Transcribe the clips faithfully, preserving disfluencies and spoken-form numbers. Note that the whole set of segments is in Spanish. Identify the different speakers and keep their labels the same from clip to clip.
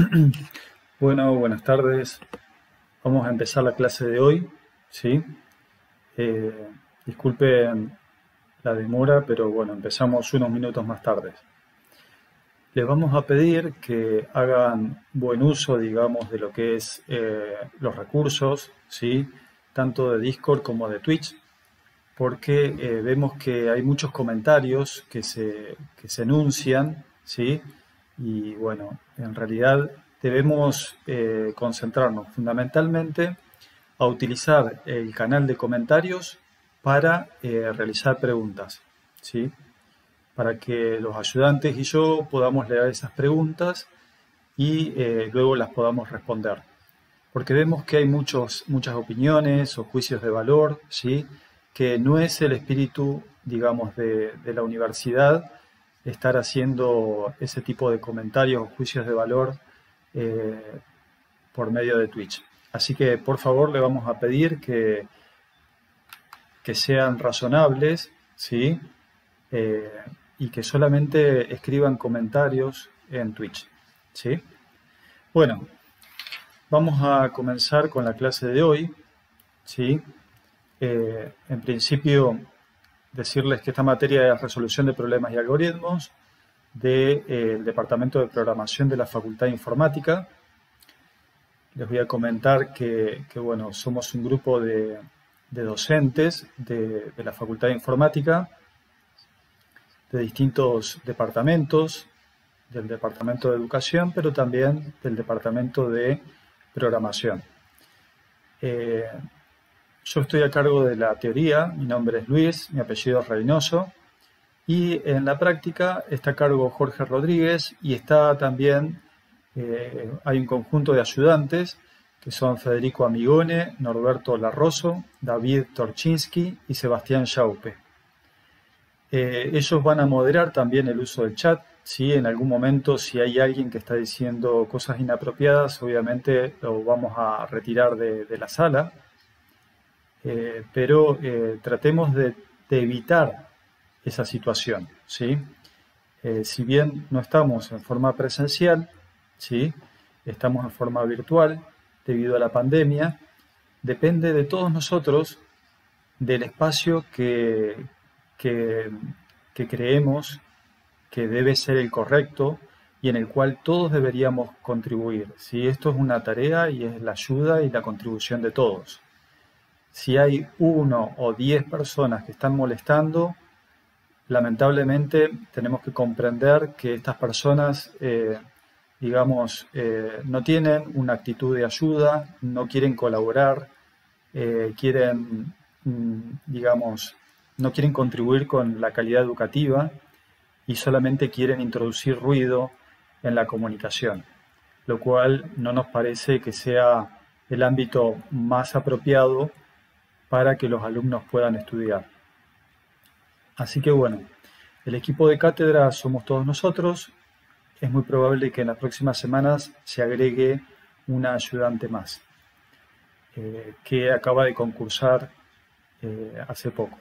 Speaker 1: Bueno, buenas tardes. Vamos a empezar la clase de hoy, ¿sí? Eh, disculpen la demora, pero bueno, empezamos unos minutos más tarde. Les vamos a pedir que hagan buen uso, digamos, de lo que es eh, los recursos, ¿sí? Tanto de Discord como de Twitch, porque eh, vemos que hay muchos comentarios que se, que se enuncian, ¿sí? Y bueno, en realidad debemos eh, concentrarnos fundamentalmente a utilizar el canal de comentarios para eh, realizar preguntas, ¿sí? Para que los ayudantes y yo podamos leer esas preguntas y eh, luego las podamos responder. Porque vemos que hay muchos, muchas opiniones o juicios de valor, ¿sí? Que no es el espíritu, digamos, de, de la universidad estar haciendo ese tipo de comentarios o juicios de valor eh, por medio de Twitch. Así que, por favor, le vamos a pedir que, que sean razonables, ¿sí? Eh, y que solamente escriban comentarios en Twitch, ¿sí? Bueno, vamos a comenzar con la clase de hoy, ¿sí? Eh, en principio, decirles que esta materia es resolución de problemas y algoritmos del de, eh, Departamento de Programación de la Facultad de Informática. Les voy a comentar que, que bueno, somos un grupo de, de docentes de, de la Facultad de Informática, de distintos departamentos, del Departamento de Educación, pero también del Departamento de Programación. Eh, yo estoy a cargo de la teoría, mi nombre es Luis, mi apellido es Reynoso, y en la práctica está a cargo Jorge Rodríguez y está también, eh, hay un conjunto de ayudantes que son Federico Amigone, Norberto Larroso, David Torchinsky y Sebastián Schaupe. Eh, ellos van a moderar también el uso del chat, ¿sí? En algún momento, si hay alguien que está diciendo cosas inapropiadas, obviamente lo vamos a retirar de, de la sala, eh, pero eh, tratemos de, de evitar esa situación, ¿sí? Eh, si bien no estamos en forma presencial, ¿sí? Estamos en forma virtual debido a la pandemia, depende de todos nosotros del espacio que, que, que creemos que debe ser el correcto y en el cual todos deberíamos contribuir, ¿sí? Esto es una tarea y es la ayuda y la contribución de todos. Si hay uno o diez personas que están molestando, lamentablemente tenemos que comprender que estas personas, eh, digamos, eh, no tienen una actitud de ayuda, no quieren colaborar, eh, quieren, mm, digamos, no quieren contribuir con la calidad educativa y solamente quieren introducir ruido en la comunicación, lo cual no nos parece que sea el ámbito más apropiado para que los alumnos puedan estudiar. Así que bueno, el equipo de cátedra somos todos nosotros. Es muy probable que en las próximas semanas se agregue una ayudante más, eh, que acaba de concursar eh, hace poco.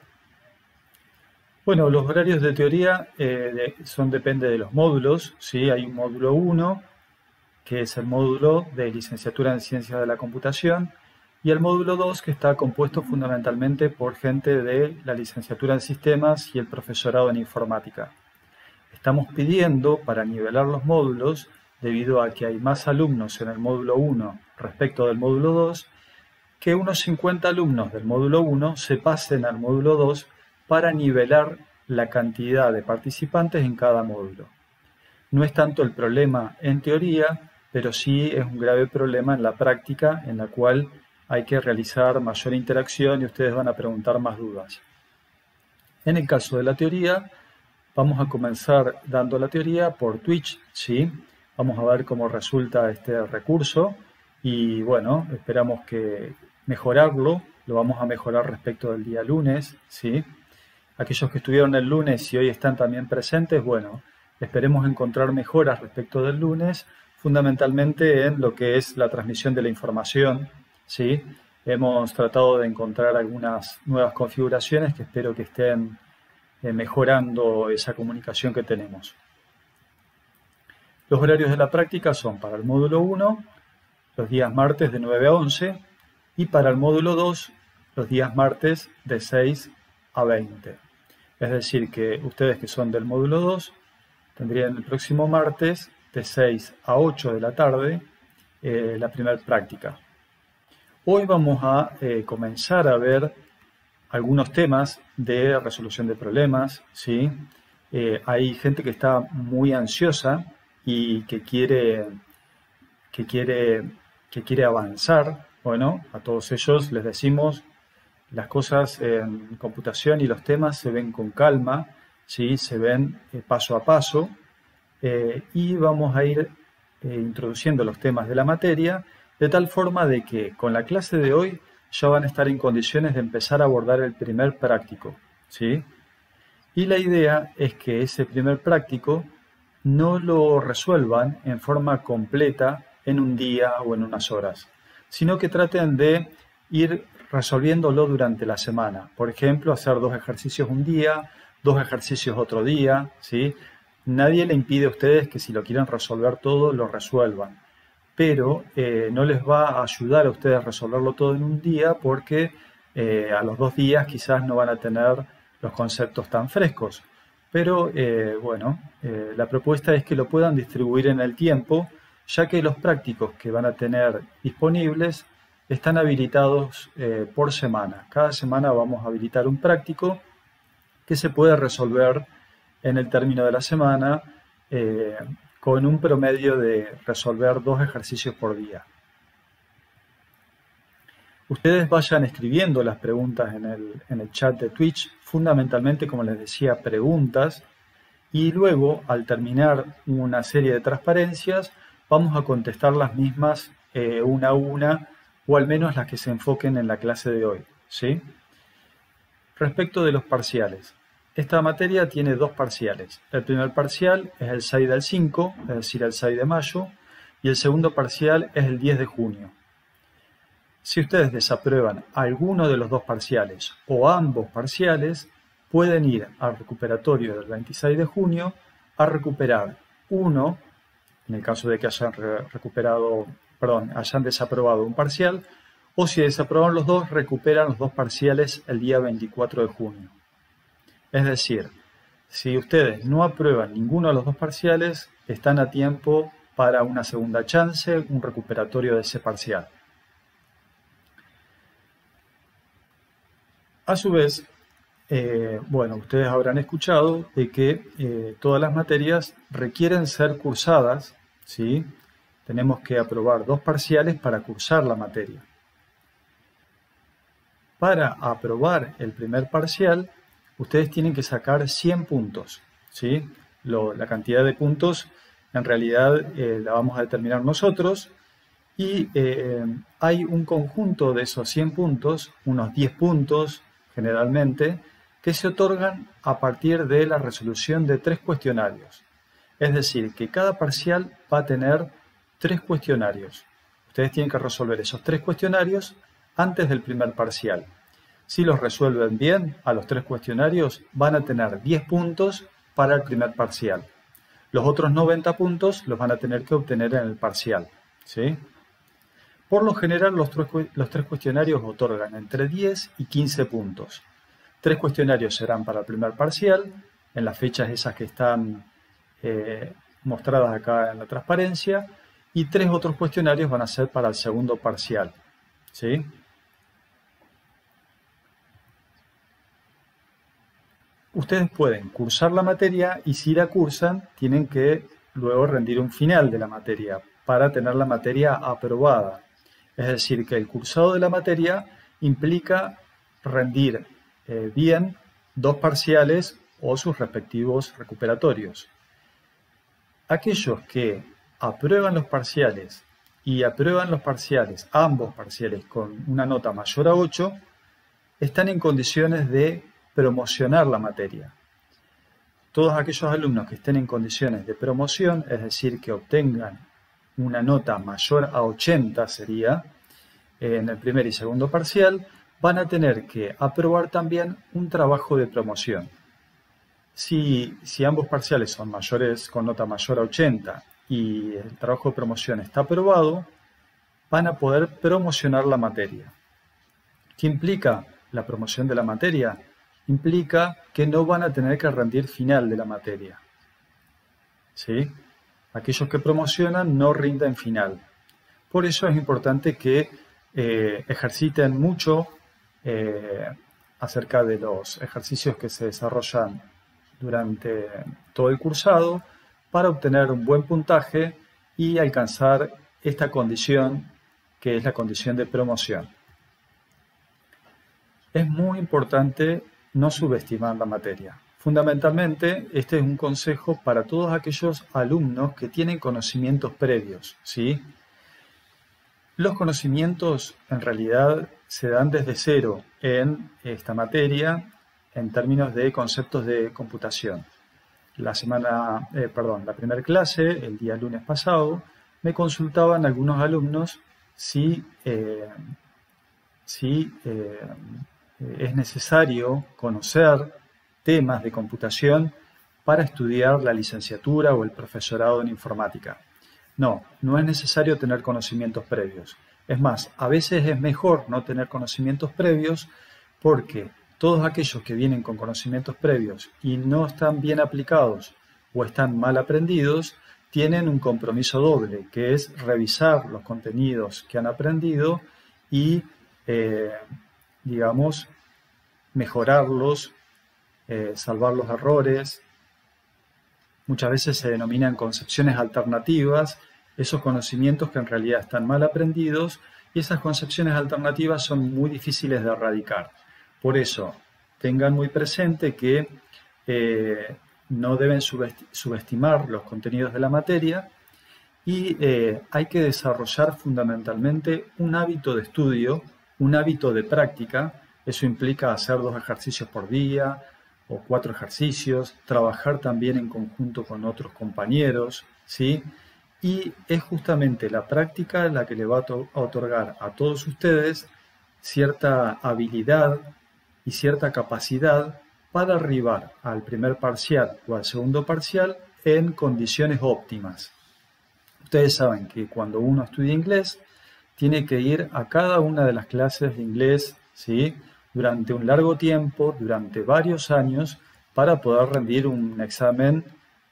Speaker 1: Bueno, los horarios de teoría eh, de, son depende de los módulos, ¿sí? Hay un módulo uno, que es el módulo de licenciatura en Ciencias de la Computación, y el módulo dos, que está compuesto fundamentalmente por gente de la licenciatura en Sistemas y el profesorado en Informática. Estamos pidiendo, para nivelar los módulos, debido a que hay más alumnos en el módulo uno respecto del módulo dos, que unos cincuenta alumnos del módulo uno se pasen al módulo dos para nivelar la cantidad de participantes en cada módulo. No es tanto el problema en teoría, pero sí es un grave problema en la práctica, en la cual hay que realizar mayor interacción y ustedes van a preguntar más dudas. En el caso de la teoría, vamos a comenzar dando la teoría por Twitch, ¿sí? Vamos a ver cómo resulta este recurso y bueno, esperamos que mejorarlo, lo vamos a mejorar respecto del día lunes, ¿sí? Aquellos que estuvieron el lunes y hoy están también presentes, bueno, esperemos encontrar mejoras respecto del lunes, fundamentalmente en lo que es la transmisión de la información, ¿sí? Hemos tratado de encontrar algunas nuevas configuraciones que espero que estén eh, mejorando esa comunicación que tenemos. Los horarios de la práctica son para el módulo uno, los días martes de nueve a once, y para el módulo dos, los días martes de seis a veinte. Es decir, que ustedes que son del módulo dos tendrían el próximo martes de seis a ocho de la tarde eh, la primera práctica. Hoy vamos a eh, comenzar a ver algunos temas de resolución de problemas, ¿sí? Eh, hay gente que está muy ansiosa y que quiere, que quiere, que quiere avanzar. Bueno, a todos ellos les decimos, las cosas en computación y los temas se ven con calma, ¿sí? Se ven eh, paso a paso, eh, y vamos a ir eh, introduciendo los temas de la materia de tal forma de que con la clase de hoy ya van a estar en condiciones de empezar a abordar el primer práctico, ¿sí? Y la idea es que ese primer práctico no lo resuelvan en forma completa en un día o en unas horas, sino que traten de ir resolviéndolo durante la semana. Por ejemplo, hacer dos ejercicios un día, dos ejercicios otro día, ¿sí? Nadie le impide a ustedes que si lo quieren resolver todo, lo resuelvan. Pero eh, no les va a ayudar a ustedes a resolverlo todo en un día porque eh, a los dos días quizás no van a tener los conceptos tan frescos. Pero eh, bueno, eh, la propuesta es que lo puedan distribuir en el tiempo, ya que los prácticos que van a tener disponibles están habilitados eh, por semana. Cada semana vamos a habilitar un práctico que se puede resolver en el término de la semana eh, con un promedio de resolver dos ejercicios por día. Ustedes vayan escribiendo las preguntas en el, en el chat de Twitch, fundamentalmente, como les decía, preguntas, y luego, al terminar una serie de transparencias, vamos a contestar las mismas eh, una a una, o al menos las que se enfoquen en la clase de hoy, ¿sí? Respecto de los parciales, esta materia tiene dos parciales. El primer parcial es el seis del cinco, es decir, el seis de mayo, y el segundo parcial es el diez de junio. Si ustedes desaprueban alguno de los dos parciales o ambos parciales, pueden ir al recuperatorio del veintiséis de junio a recuperar uno, en el caso de que hayan recuperado, perdón, hayan desaprobado un parcial, o si desaproban los dos, recuperan los dos parciales el día veinticuatro de junio. Es decir, si ustedes no aprueban ninguno de los dos parciales, están a tiempo para una segunda chance, un recuperatorio de ese parcial. A su vez, eh, bueno, ustedes habrán escuchado de que eh, todas las materias requieren ser cursadas, ¿sí? Tenemos que aprobar dos parciales para cursar la materia. Para aprobar el primer parcial, ustedes tienen que sacar cien puntos, ¿sí? Lo, la cantidad de puntos en realidad eh, la vamos a determinar nosotros y eh, hay un conjunto de esos cien puntos, unos diez puntos generalmente, que se otorgan a partir de la resolución de tres cuestionarios. Es decir, que cada parcial va a tener tres cuestionarios. Ustedes tienen que resolver esos tres cuestionarios antes del primer parcial. Si los resuelven bien a los tres cuestionarios, van a tener diez puntos para el primer parcial. Los otros noventa puntos los van a tener que obtener en el parcial, ¿sí? Por lo general, los tres, los tres cuestionarios otorgan entre diez y quince puntos. Tres cuestionarios serán para el primer parcial, en las fechas esas que están eh, mostradas acá en la transparencia, y tres otros cuestionarios van a ser para el segundo parcial, ¿sí? Ustedes pueden cursar la materia y si la cursan, tienen que luego rendir un final de la materia para tener la materia aprobada. Es decir, que el cursado de la materia implica rendir eh, bien dos parciales o sus respectivos recuperatorios. Aquellos que aprueban los parciales y aprueban los parciales, ambos parciales, con una nota mayor a ocho, están en condiciones de promocionar la materia. Todos aquellos alumnos que estén en condiciones de promoción, es decir, que obtengan una nota mayor a ochenta sería, en el primer y segundo parcial, van a tener que aprobar también un trabajo de promoción. Si, si ambos parciales son mayores con nota mayor a ochenta y el trabajo de promoción está aprobado, van a poder promocionar la materia. ¿Qué implica la promoción de la materia? Implica que no van a tener que rendir final de la materia. ¿Sí? Aquellos que promocionan no rinden final. Por eso es importante que eh, ejerciten mucho eh, acerca de los ejercicios que se desarrollan durante todo el cursado para obtener un buen puntaje y alcanzar esta condición que es la condición de promoción. Es muy importante no subestimar la materia. Fundamentalmente, este es un consejo para todos aquellos alumnos que tienen conocimientos previos, ¿sí? Los conocimientos en realidad se dan desde cero en esta materia en términos de conceptos de computación. La semana, eh, perdón, la primera clase, el día lunes pasado, me consultaban algunos alumnos si, eh, si eh, es necesario conocer temas de computación para estudiar la licenciatura o el profesorado en informática. No, no es necesario tener conocimientos previos. Es más, a veces es mejor no tener conocimientos previos porque todos aquellos que vienen con conocimientos previos y no están bien aplicados o están mal aprendidos, tienen un compromiso doble, que es revisar los contenidos que han aprendido y, eh, digamos, mejorarlos, eh, salvar los errores. Muchas veces se denominan concepciones alternativas, esos conocimientos que en realidad están mal aprendidos, y esas concepciones alternativas son muy difíciles de erradicar. Por eso, tengan muy presente que eh, no deben subestimar los contenidos de la materia y eh, hay que desarrollar fundamentalmente un hábito de estudio, un hábito de práctica. Eso implica hacer dos ejercicios por día o cuatro ejercicios, trabajar también en conjunto con otros compañeros, ¿sí? Y es justamente la práctica la que le va a otorgar a todos ustedes cierta habilidad y cierta capacidad para arribar al primer parcial o al segundo parcial en condiciones óptimas. Ustedes saben que cuando uno estudia inglés, tiene que ir a cada una de las clases de inglés, ¿sí?, durante un largo tiempo, durante varios años, para poder rendir un examen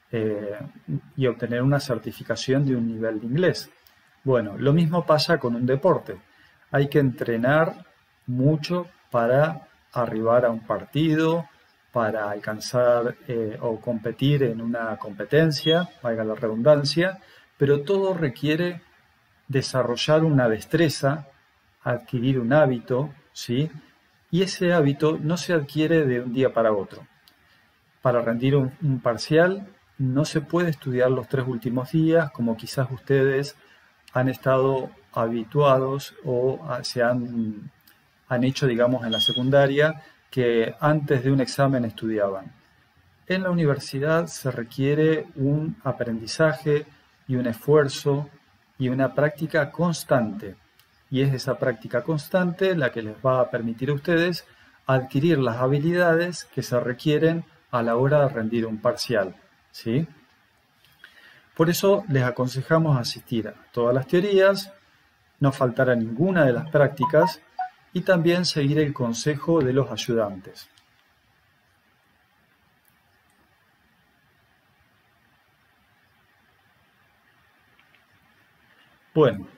Speaker 1: eh, y obtener una certificación de un nivel de inglés. Bueno, lo mismo pasa con un deporte. Hay que entrenar mucho para arribar a un partido, para alcanzar eh, o competir en una competencia, valga la redundancia, pero todo requiere desarrollar una destreza, adquirir un hábito, ¿sí? Y ese hábito no se adquiere de un día para otro. Para rendir un, un parcial no se puede estudiar los tres últimos días, como quizás ustedes han estado habituados o se han, han hecho, digamos, en la secundaria, que antes de un examen estudiaban. En la universidad se requiere un aprendizaje y un esfuerzo y una práctica constante. Y es esa práctica constante la que les va a permitir a ustedes adquirir las habilidades que se requieren a la hora de rendir un parcial, ¿sí? Por eso les aconsejamos asistir a todas las teorías, no faltar a ninguna de las prácticas y también seguir el consejo de los ayudantes. Bueno,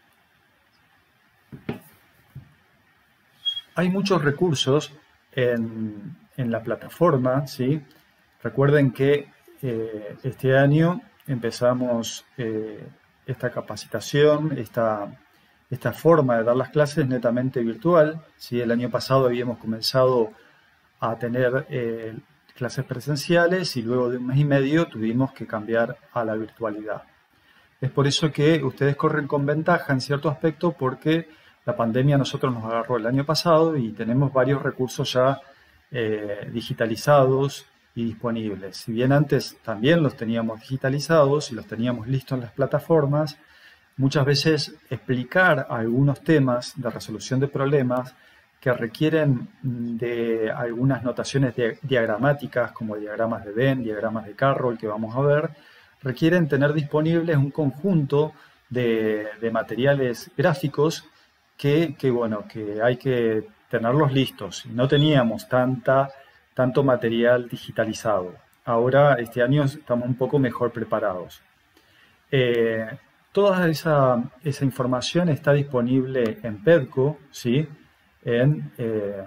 Speaker 1: hay muchos recursos en, en la plataforma, ¿sí? Recuerden que eh, este año empezamos eh, esta capacitación, esta, esta forma de dar las clases netamente virtual, ¿sí? El año pasado habíamos comenzado a tener eh, clases presenciales y luego de un mes y medio tuvimos que cambiar a la virtualidad. Es por eso que ustedes corren con ventaja en cierto aspecto porque la pandemia a nosotros nos agarró el año pasado y tenemos varios recursos ya eh, digitalizados y disponibles. Si bien antes también los teníamos digitalizados y los teníamos listos en las plataformas, muchas veces explicar algunos temas de resolución de problemas que requieren de algunas notaciones diagramáticas como diagramas de Venn, diagramas de Carroll que vamos a ver, requieren tener disponibles un conjunto de, de materiales gráficos que, que, bueno, que hay que tenerlos listos. No teníamos tanta, tanto material digitalizado. Ahora, este año, estamos un poco mejor preparados. Eh, toda esa, esa información está disponible en PEDCO, ¿sí? En, eh,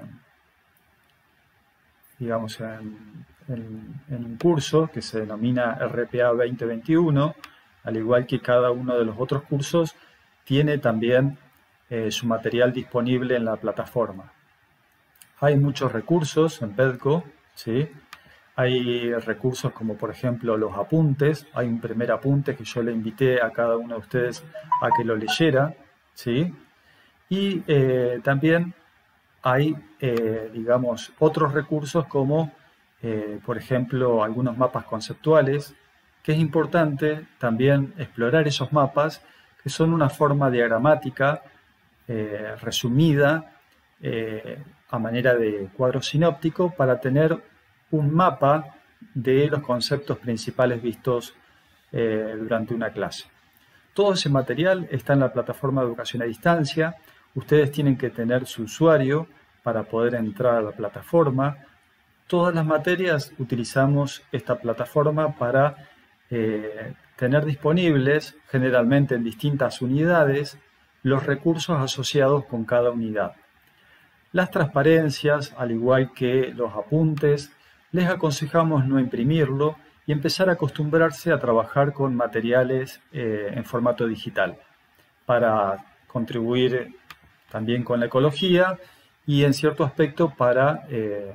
Speaker 1: digamos, en, en, en un curso que se denomina R P A veinte veintiuno, al igual que cada uno de los otros cursos, tiene también eh, su material disponible en la plataforma. Hay muchos recursos en PEDCO, ¿sí? Hay recursos como, por ejemplo, los apuntes. Hay un primer apunte que yo le invité a cada uno de ustedes a que lo leyera, ¿sí? Y eh, también hay, eh, digamos, otros recursos como, eh, por ejemplo, algunos mapas conceptuales, que es importante también explorar esos mapas, que son una forma diagramática eh, resumida eh, a manera de cuadro sinóptico para tener un mapa de los conceptos principales vistos eh, durante una clase. Todo ese material está en la plataforma de educación a distancia. Ustedes tienen que tener su usuario para poder entrar a la plataforma. Todas las materias utilizamos esta plataforma para eh, tener disponibles, generalmente en distintas unidades, los recursos asociados con cada unidad. Las transparencias, al igual que los apuntes, les aconsejamos no imprimirlo y empezar a acostumbrarse a trabajar con materiales eh, en formato digital para contribuir también con la ecología y en cierto aspecto para, eh,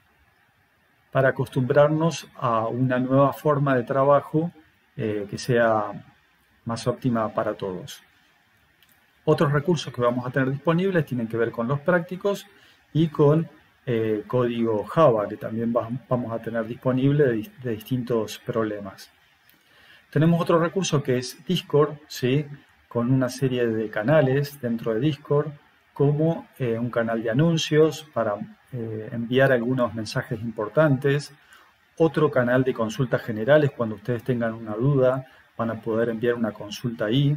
Speaker 1: para acostumbrarnos a una nueva forma de trabajo eh, que sea más óptima para todos. Otros recursos que vamos a tener disponibles tienen que ver con los prácticos y con eh, código Java, que también va, vamos a tener disponible de, de distintos problemas. Tenemos otro recurso que es Discord, ¿sí? Con una serie de canales dentro de Discord, como eh, un canal de anuncios para eh, enviar algunos mensajes importantes, otro canal de consultas generales cuando ustedes tengan una duda, van a poder enviar una consulta ahí.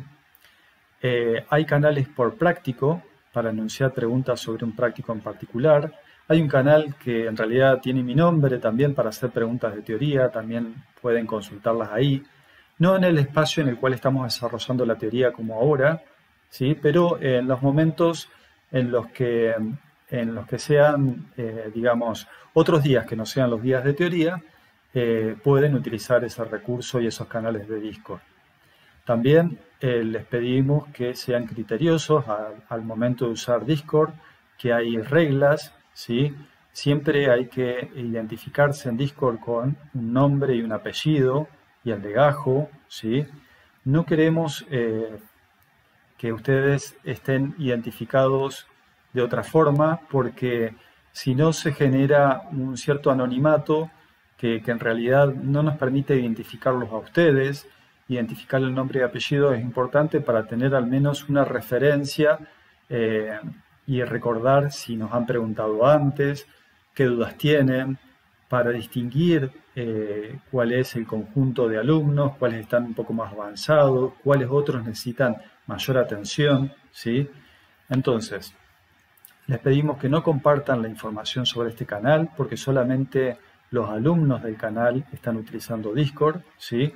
Speaker 1: Eh, hay canales por práctico para anunciar preguntas sobre un práctico en particular. Hay un canal que en realidad tiene mi nombre también para hacer preguntas de teoría, también pueden consultarlas ahí. No en el espacio en el cual estamos desarrollando la teoría como ahora, ¿sí? Pero en los momentos en los que, en los que sean, eh, digamos, otros días que no sean los días de teoría, eh, pueden utilizar ese recurso y esos canales de Discord. También eh, les pedimos que sean criteriosos al, al momento de usar Discord, que hay reglas, ¿sí? Siempre hay que identificarse en Discord con un nombre y un apellido y el legajo, ¿sí? No queremos eh, que ustedes estén identificados de otra forma porque si no se genera un cierto anonimato que, que en realidad no nos permite identificarlos a ustedes. Identificar el nombre y apellido es importante para tener al menos una referencia eh, y recordar si nos han preguntado antes, qué dudas tienen, para distinguir eh, cuál es el conjunto de alumnos, cuáles están un poco más avanzados, cuáles otros necesitan mayor atención, ¿sí? Entonces, les pedimos que no compartan la información sobre este canal porque solamente los alumnos del canal están utilizando Discord, ¿sí?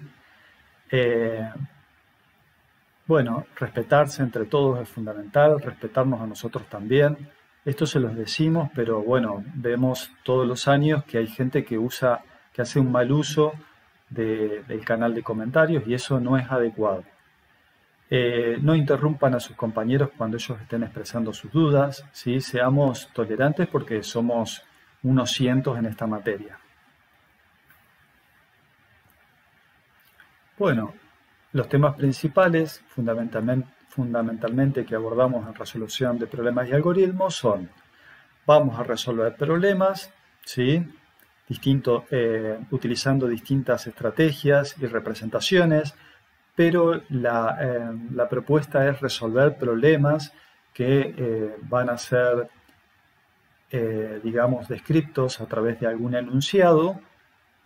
Speaker 1: Eh, bueno, respetarse entre todos es fundamental, respetarnos a nosotros también. Esto se los decimos, pero bueno, vemos todos los años que hay gente que usa, que hace un mal uso de, del canal de comentarios y eso no es adecuado. Eh, no interrumpan a sus compañeros cuando ellos estén expresando sus dudas, ¿sí? Seamos tolerantes porque somos unos cientos en esta materia. Bueno, los temas principales, fundamentalmente, fundamentalmente que abordamos en resolución de problemas y algoritmos son, vamos a resolver problemas, ¿sí? Distinto, eh, utilizando distintas estrategias y representaciones, pero la, eh, la propuesta es resolver problemas que eh, van a ser, eh, digamos, descritos a través de algún enunciado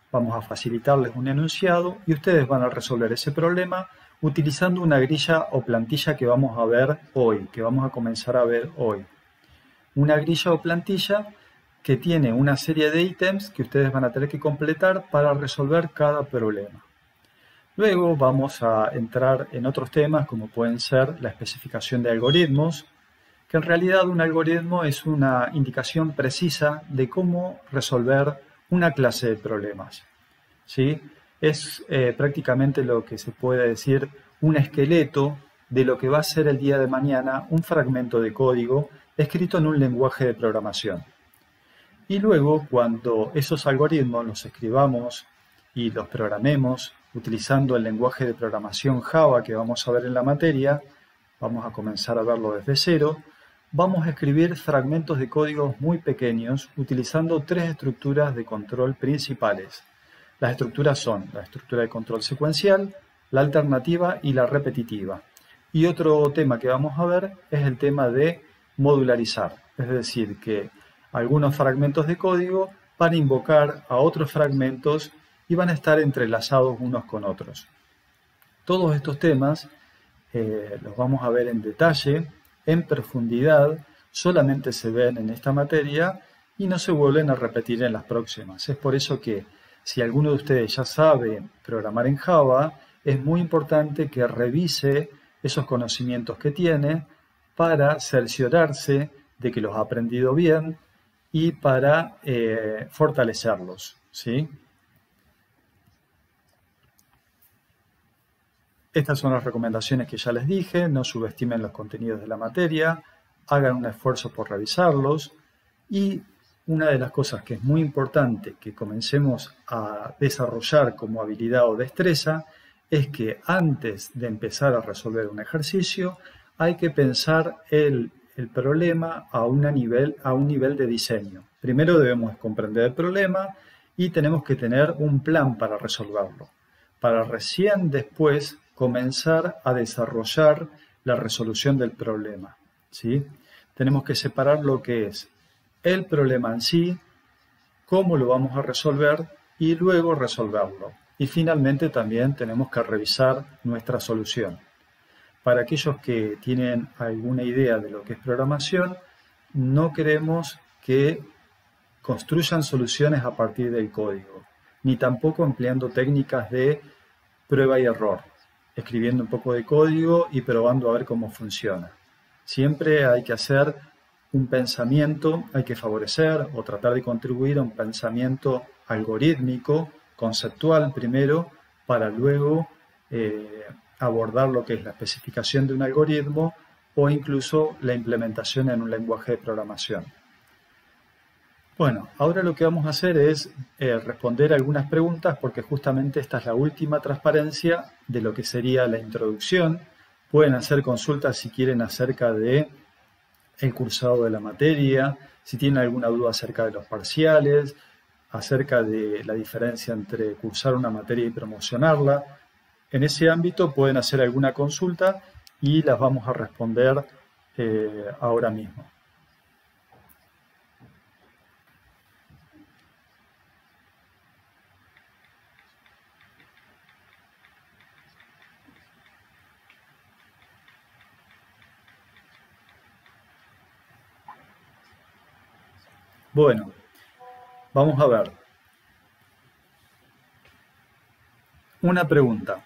Speaker 1: Vamos a facilitarles un enunciado y ustedes van a resolver ese problema utilizando una grilla o plantilla que vamos a ver hoy, que vamos a comenzar a ver hoy. Una grilla o plantilla que tiene una serie de ítems que ustedes van a tener que completar para resolver cada problema. Luego vamos a entrar en otros temas como pueden ser la especificación de algoritmos, que en realidad un algoritmo es una indicación precisa de cómo resolver una clase de problemas, ¿sí? Es eh, prácticamente lo que se puede decir un esqueleto de lo que va a ser el día de mañana un fragmento de código escrito en un lenguaje de programación. Y luego, cuando esos algoritmos los escribamos y los programemos utilizando el lenguaje de programación Java que vamos a ver en la materia, vamos a comenzar a verlo desde cero, vamos a escribir fragmentos de códigos muy pequeños utilizando tres estructuras de control principales. Las estructuras son la estructura de control secuencial, la alternativa y la repetitiva. Y otro tema que vamos a ver es el tema de modularizar, es decir, que algunos fragmentos de código van a invocar a otros fragmentos y van a estar entrelazados unos con otros. Todos estos temas eh, los vamos a ver en detalle, en profundidad, solamente se ven en esta materia y no se vuelven a repetir en las próximas. Es por eso que si alguno de ustedes ya sabe programar en Java, es muy importante que revise esos conocimientos que tiene para cerciorarse de que los ha aprendido bien y para eh, fortalecerlos, ¿sí? Estas son las recomendaciones que ya les dije, no subestimen los contenidos de la materia, hagan un esfuerzo por revisarlos y una de las cosas que es muy importante que comencemos a desarrollar como habilidad o destreza es que antes de empezar a resolver un ejercicio hay que pensar el, el problema a, una nivel, a un nivel de diseño. Primero debemos comprender el problema y tenemos que tener un plan para resolverlo, para recién después comenzar a desarrollar la resolución del problema, ¿sí? Tenemos que separar lo que es el problema en sí, cómo lo vamos a resolver y luego resolverlo. Y finalmente también tenemos que revisar nuestra solución. Para aquellos que tienen alguna idea de lo que es programación, no queremos que construyan soluciones a partir del código, ni tampoco empleando técnicas de prueba y error, escribiendo un poco de código y probando a ver cómo funciona. Siempre hay que hacer un pensamiento, hay que favorecer o tratar de contribuir a un pensamiento algorítmico, conceptual primero, para luego eh, abordar lo que es la especificación de un algoritmo o incluso la implementación en un lenguaje de programación. Bueno, ahora lo que vamos a hacer es eh, responder algunas preguntas porque justamente esta es la última transparencia de lo que sería la introducción. Pueden hacer consultas si quieren acerca de el cursado de la materia, si tienen alguna duda acerca de los parciales, acerca de la diferencia entre cursar una materia y promocionarla. En ese ámbito pueden hacer alguna consulta y las vamos a responder eh, ahora mismo. Bueno, vamos a ver. Una pregunta.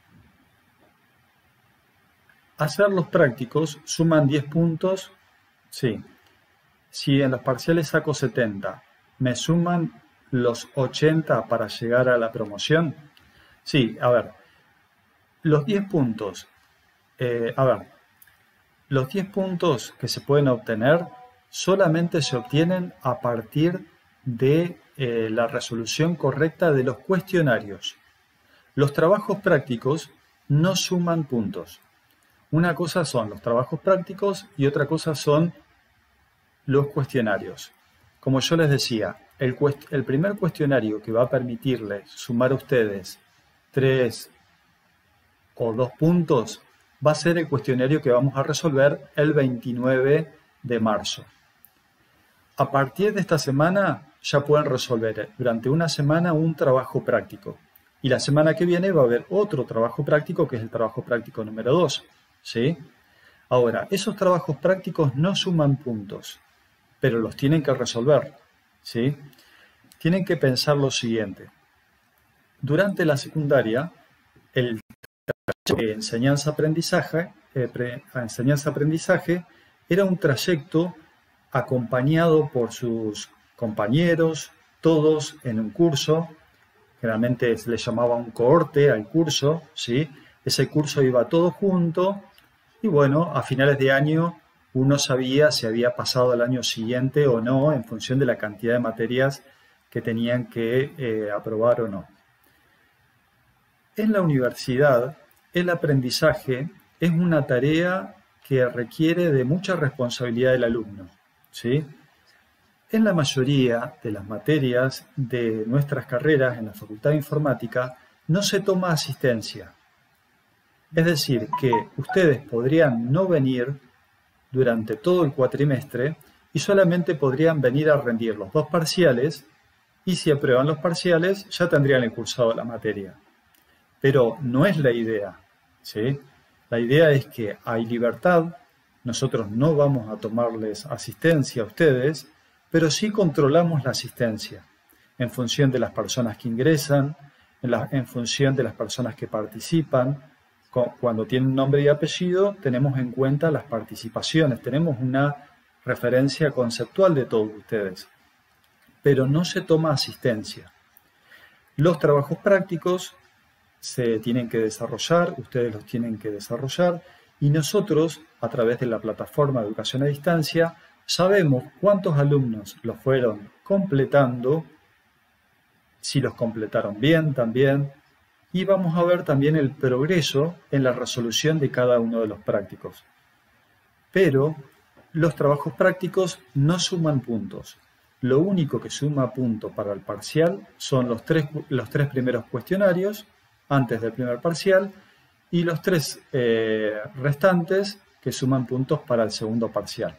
Speaker 1: Hacer los prácticos suman diez puntos. Sí. Si en los parciales saco setenta, ¿me suman los ochenta para llegar a la promoción? Sí, a ver. Los diez puntos. Eh, a ver. Los diez puntos que se pueden obtener solamente se obtienen a partir de eh, la resolución correcta de los cuestionarios. Los trabajos prácticos no suman puntos. Una cosa son los trabajos prácticos y otra cosa son los cuestionarios. Como yo les decía, el, el primer cuestionario que va a permitirles sumar a ustedes tres o dos puntos va a ser el cuestionario que vamos a resolver el veintinueve de marzo. A partir de esta semana ya pueden resolver durante una semana un trabajo práctico. Y la semana que viene va a haber otro trabajo práctico, que es el trabajo práctico número dos, ¿sí? Ahora, esos trabajos prácticos no suman puntos, pero los tienen que resolver, ¿sí? Tienen que pensar lo siguiente. Durante la secundaria, el de enseñanza-aprendizaje eh, enseñanza-aprendizaje era un trayecto acompañado por sus compañeros, todos en un curso. Generalmente se le llamaba un cohorte al curso, ¿sí? Ese curso iba todo junto y bueno, a finales de año uno sabía si había pasado al año siguiente o no en función de la cantidad de materias que tenían que eh, aprobar o no. En la universidad, el aprendizaje es una tarea que requiere de mucha responsabilidad del alumno, ¿sí? En la mayoría de las materias de nuestras carreras en la Facultad de Informática no se toma asistencia. Es decir, que ustedes podrían no venir durante todo el cuatrimestre y solamente podrían venir a rendir los dos parciales y si aprueban los parciales ya tendrían cursado la materia. Pero no es la idea, ¿sí? La idea es que hay libertad, nosotros no vamos a tomarles asistencia a ustedes, pero sí controlamos la asistencia en función de las personas que ingresan, en, la, en función de las personas que participan. Cuando tienen nombre y apellido, tenemos en cuenta las participaciones, tenemos una referencia conceptual de todos ustedes, pero no se toma asistencia. Los trabajos prácticos se tienen que desarrollar, ustedes los tienen que desarrollar, y nosotros, a través de la plataforma de educación a distancia, sabemos cuántos alumnos los fueron completando, si los completaron bien también, y vamos a ver también el progreso en la resolución de cada uno de los prácticos. Pero los trabajos prácticos no suman puntos. Lo único que suma punto para el parcial son los tres, los tres primeros cuestionarios antes del primer parcial y los tres eh, restantes que suman puntos para el segundo parcial.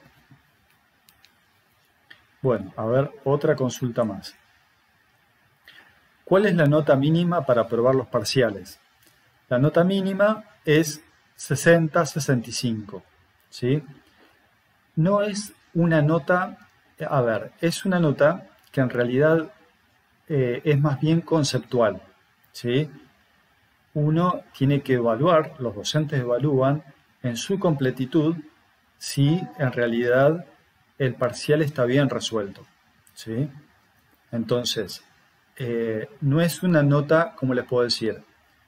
Speaker 1: Bueno, a ver, otra consulta más. ¿Cuál es la nota mínima para aprobar los parciales? La nota mínima es sesenta, sesenta y cinco, ¿sí? No es una nota, a ver, es una nota que en realidad eh, es más bien conceptual, ¿sí? Uno tiene que evaluar, los docentes evalúan en su completitud si en realidad el parcial está bien resuelto, ¿sí? Entonces, eh, no es una nota, ¿cómo les puedo decir?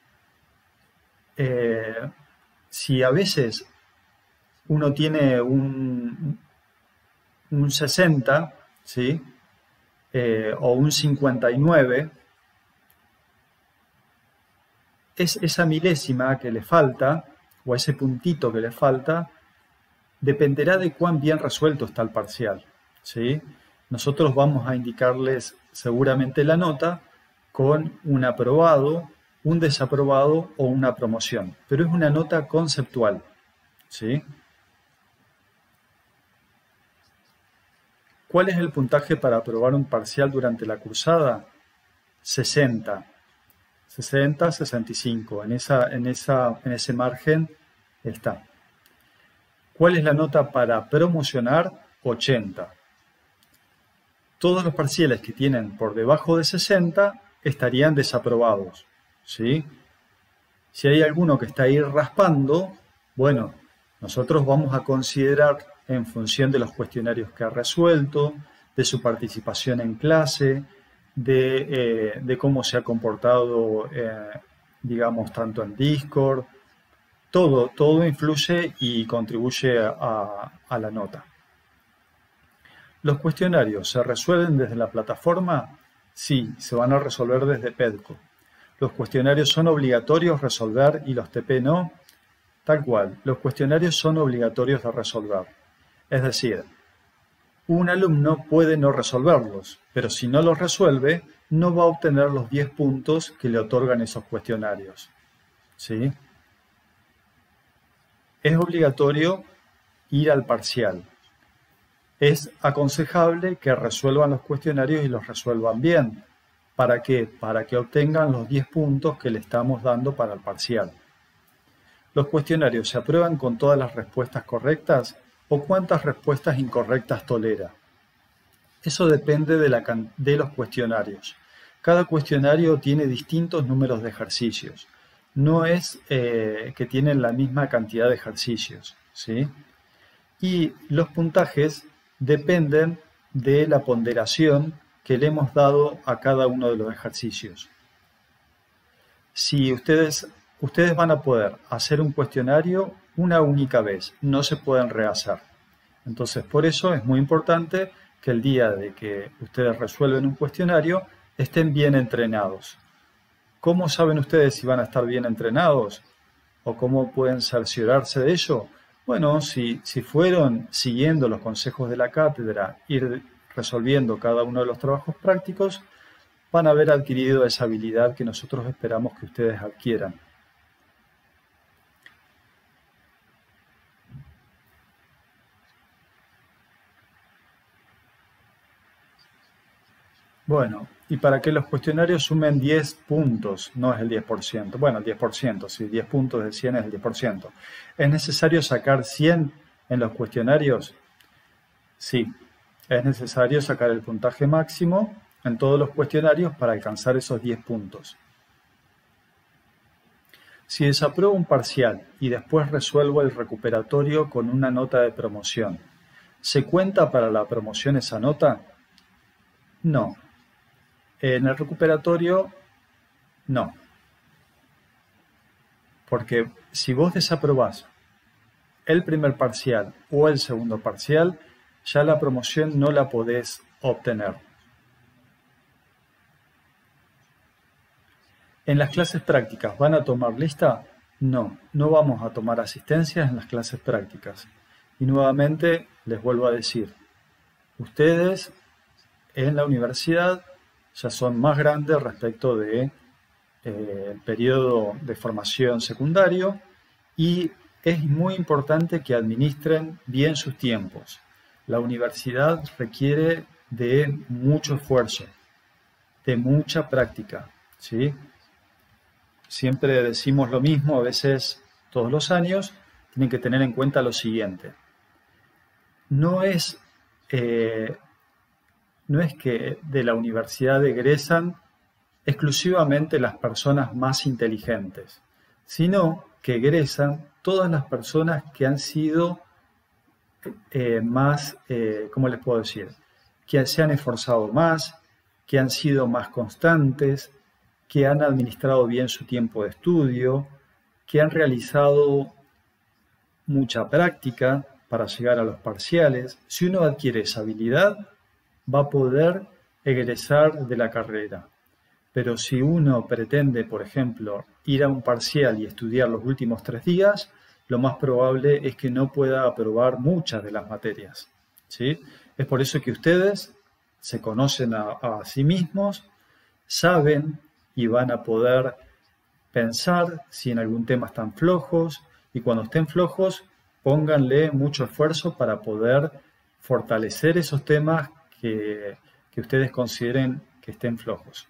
Speaker 1: Eh, si a veces uno tiene un, un sesenta, ¿sí? Eh, o un cincuenta y nueve, es esa milésima que le falta, o ese puntito que le falta, dependerá de cuán bien resuelto está el parcial, ¿sí? Nosotros vamos a indicarles seguramente la nota con un aprobado, un desaprobado o una promoción, pero es una nota conceptual, ¿sí? ¿Cuál es el puntaje para aprobar un parcial durante la cursada? sesenta. sesenta, sesenta y cinco. En, esa, en, esa, en ese margen está. ¿Cuál es la nota para promocionar? ochenta. Todos los parciales que tienen por debajo de sesenta estarían desaprobados, ¿sí? Si hay alguno que está ahí raspando, bueno, nosotros vamos a considerar en función de los cuestionarios que ha resuelto, de su participación en clase, de, eh, de cómo se ha comportado, eh, digamos, tanto en Discord, todo, todo influye y contribuye a, a la nota. ¿Los cuestionarios se resuelven desde la plataforma? Sí, se van a resolver desde PEDCO. ¿Los cuestionarios son obligatorios resolver y los T P no? Tal cual, los cuestionarios son obligatorios de resolver. Es decir, un alumno puede no resolverlos, pero si no los resuelve, no va a obtener los diez puntos que le otorgan esos cuestionarios, ¿sí? Es obligatorio ir al parcial. es aconsejable que resuelvan los cuestionarios y los resuelvan bien. ¿Para qué? Para que obtengan los diez puntos que le estamos dando para el parcial. ¿Los cuestionarios se aprueban con todas las respuestas correctas o cuántas respuestas incorrectas tolera? Eso depende de, la, de los cuestionarios. Cada cuestionario tiene distintos números de ejercicios. No es eh, que tienen la misma cantidad de ejercicios, ¿sí? Y los puntajes dependen de la ponderación que le hemos dado a cada uno de los ejercicios. Si ustedes, ustedes van a poder hacer un cuestionario una única vez, no se pueden rehacer. Entonces, por eso es muy importante que el día de que ustedes resuelven un cuestionario estén bien entrenados. ¿Cómo saben ustedes si van a estar bien entrenados? ¿O cómo pueden cerciorarse de ello? Bueno, si, si fueron siguiendo los consejos de la cátedra, ir resolviendo cada uno de los trabajos prácticos, van a haber adquirido esa habilidad que nosotros esperamos que ustedes adquieran. Bueno, y para que los cuestionarios sumen diez puntos, no es el diez por ciento. Bueno, el diez por ciento, si diez puntos de cien es el diez por ciento. ¿Es necesario sacar cien en los cuestionarios? Sí, es necesario sacar el puntaje máximo en todos los cuestionarios para alcanzar esos diez puntos. Si desapruebo un parcial y después resuelvo el recuperatorio con una nota de promoción, ¿se cuenta para la promoción esa nota? No. En el recuperatorio, no. Porque si vos desaprobás el primer parcial o el segundo parcial, ya la promoción no la podés obtener. ¿En las clases prácticas van a tomar lista? No, no vamos a tomar asistencias en las clases prácticas. Y nuevamente les vuelvo a decir, ustedes en la universidad ya son más grandes respecto de, eh, el periodo de formación secundario y es muy importante que administren bien sus tiempos. La universidad requiere de mucho esfuerzo, de mucha práctica, ¿sí? Siempre decimos lo mismo, a veces todos los años, tienen que tener en cuenta lo siguiente. No es... Eh, No es que de la universidad egresan exclusivamente las personas más inteligentes, sino que egresan todas las personas que han sido eh, más, eh, ¿cómo les puedo decir? Que se han esforzado más, que han sido más constantes, que han administrado bien su tiempo de estudio, que han realizado mucha práctica para llegar a los parciales. Si uno adquiere esa habilidad, va a poder egresar de la carrera. Pero si uno pretende, por ejemplo, ir a un parcial y estudiar los últimos tres días, lo más probable es que no pueda aprobar muchas de las materias, ¿sí? Es por eso que ustedes se conocen a, a sí mismos, saben y van a poder pensar si en algún tema están flojos y cuando estén flojos, pónganle mucho esfuerzo para poder fortalecer esos temas Que, que ustedes consideren que estén flojos.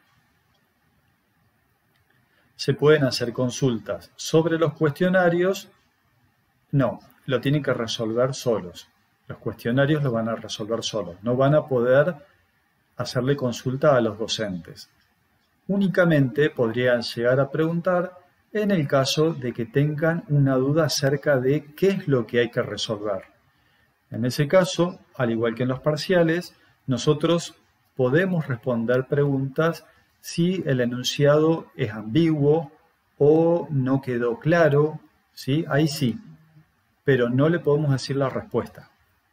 Speaker 1: ¿Se pueden hacer consultas sobre los cuestionarios? No, lo tienen que resolver solos. Los cuestionarios lo van a resolver solos. No van a poder hacerle consulta a los docentes. Únicamente podrían llegar a preguntar en el caso de que tengan una duda acerca de qué es lo que hay que resolver. En ese caso, al igual que en los parciales, nosotros podemos responder preguntas si el enunciado es ambiguo o no quedó claro, ¿sí? Ahí sí, pero no le podemos decir la respuesta.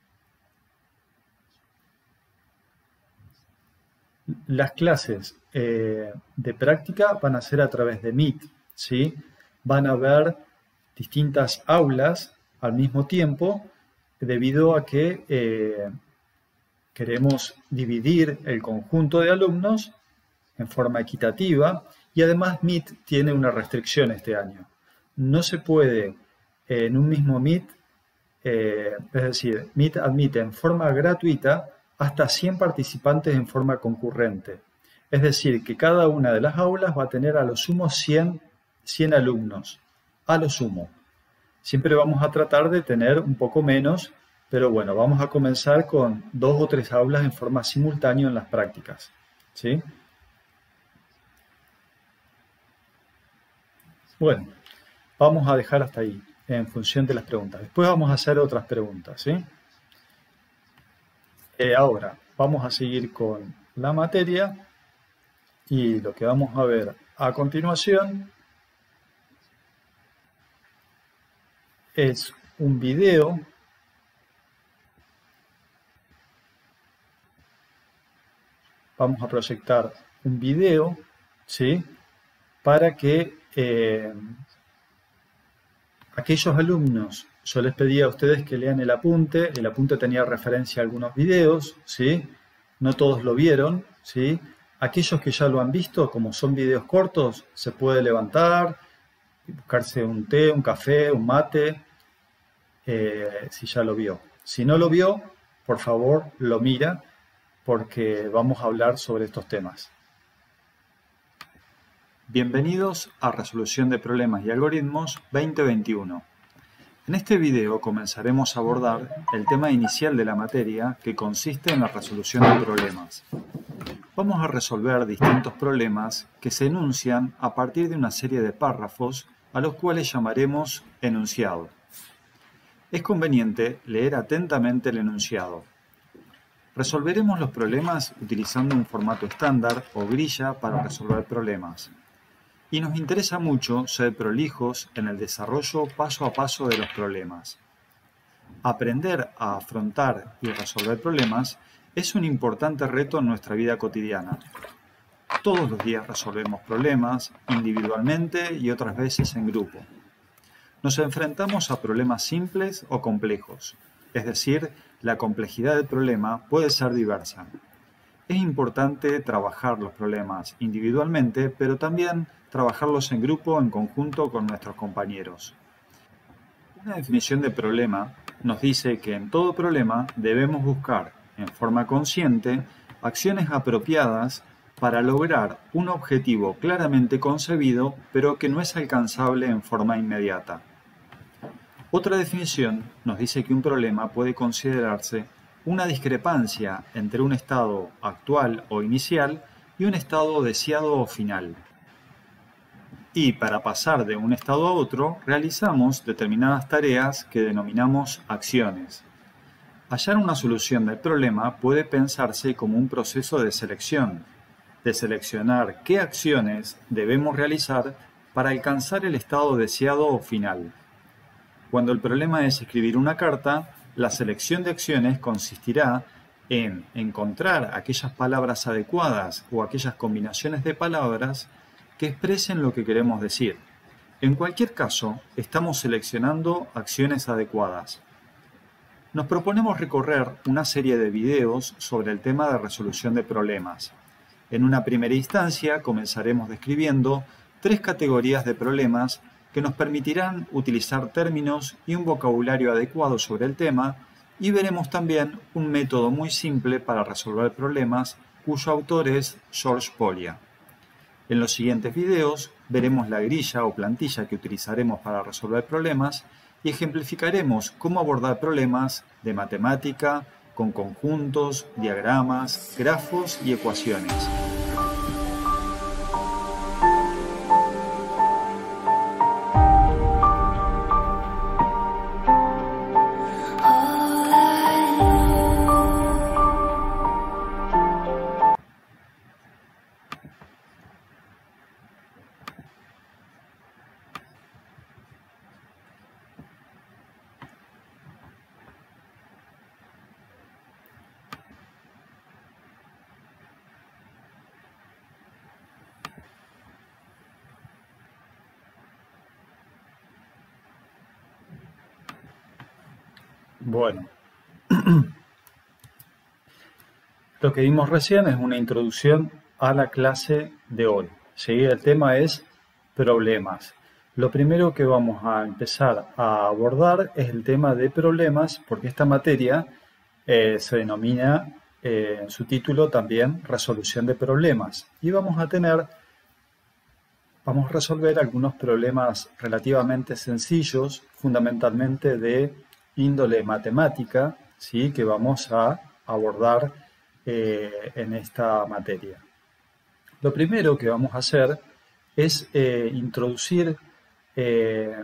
Speaker 1: Las clases eh, de práctica van a ser a través de Meet, ¿sí? Van a haber distintas aulas al mismo tiempo debido a que eh, queremos dividir el conjunto de alumnos en forma equitativa y además Meet tiene una restricción este año. No se puede en un mismo Meet Eh, es decir, Meet admite en forma gratuita hasta cien participantes en forma concurrente. Es decir, que cada una de las aulas va a tener a lo sumo cien, cien alumnos, a lo sumo. Siempre vamos a tratar de tener un poco menos, pero bueno, vamos a comenzar con dos o tres aulas en forma simultánea en las prácticas, ¿sí? Bueno, vamos a dejar hasta ahí, en función de las preguntas. Después vamos a hacer otras preguntas, ¿sí? Eh, ahora, vamos a seguir con la materia y lo que vamos a ver a continuación es un video vamos a proyectar un video, ¿sí? Para que eh, aquellos alumnos, yo les pedí a ustedes que lean el apunte, el apunte tenía referencia a algunos videos, ¿sí? No todos lo vieron, ¿sí? Aquellos que ya lo han visto, como son videos cortos, se puede levantar, buscarse un té, un café, un mate, eh, si ya lo vio. Si no lo vio, por favor, lo mira, porque vamos a hablar sobre estos temas. Bienvenidos a Resolución de Problemas y Algoritmos veinte veintiuno. En este video comenzaremos a abordar el tema inicial de la materia, que consiste en la resolución de problemas. Vamos a resolver distintos problemas que se enuncian a partir de una serie de párrafos a los cuales llamaremos enunciado. Es conveniente leer atentamente el enunciado. Resolveremos los problemas utilizando un formato estándar o grilla para resolver problemas. Y nos interesa mucho ser prolijos en el desarrollo paso a paso de los problemas. Aprender a afrontar y resolver problemas es un importante reto en nuestra vida cotidiana. Todos los días resolvemos problemas, individualmente y otras veces en grupo. Nos enfrentamos a problemas simples o complejos, es decir, la complejidad del problema puede ser diversa. Es importante trabajar los problemas individualmente, pero también trabajarlos en grupo, en conjunto con nuestros compañeros. Una definición de problema nos dice que en todo problema debemos buscar, en forma consciente, acciones apropiadas para lograr un objetivo claramente concebido, pero que no es alcanzable en forma inmediata. Otra definición nos dice que un problema puede considerarse una discrepancia entre un estado actual o inicial y un estado deseado o final. Y para pasar de un estado a otro, realizamos determinadas tareas que denominamos acciones. Hallar una solución del problema puede pensarse como un proceso de selección, de seleccionar qué acciones debemos realizar para alcanzar el estado deseado o final. Cuando el problema es escribir una carta, la selección de acciones consistirá en encontrar aquellas palabras adecuadas o aquellas combinaciones de palabras que expresen lo que queremos decir. En cualquier caso, estamos seleccionando acciones adecuadas. Nos proponemos recorrer una serie de videos sobre el tema de resolución de problemas. En una primera instancia, comenzaremos describiendo tres categorías de problemas que nos permitirán utilizar términos y un vocabulario adecuado sobre el tema, y veremos también un método muy simple para resolver problemas cuyo autor es George Polya. En los siguientes videos veremos la grilla o plantilla que utilizaremos para resolver problemas y ejemplificaremos cómo abordar problemas de matemática con conjuntos, diagramas, grafos y ecuaciones. Bueno, lo que vimos recién es una introducción a la clase de hoy. ¿Sí? El tema es problemas. Lo primero que vamos a empezar a abordar es el tema de problemas, porque esta materia eh, se denomina eh, en su título también resolución de problemas. Y vamos a tener, vamos a resolver algunos problemas relativamente sencillos, fundamentalmente de índole matemática, ¿sí? Que vamos a abordar eh, en esta materia. Lo primero que vamos a hacer es eh, introducir eh,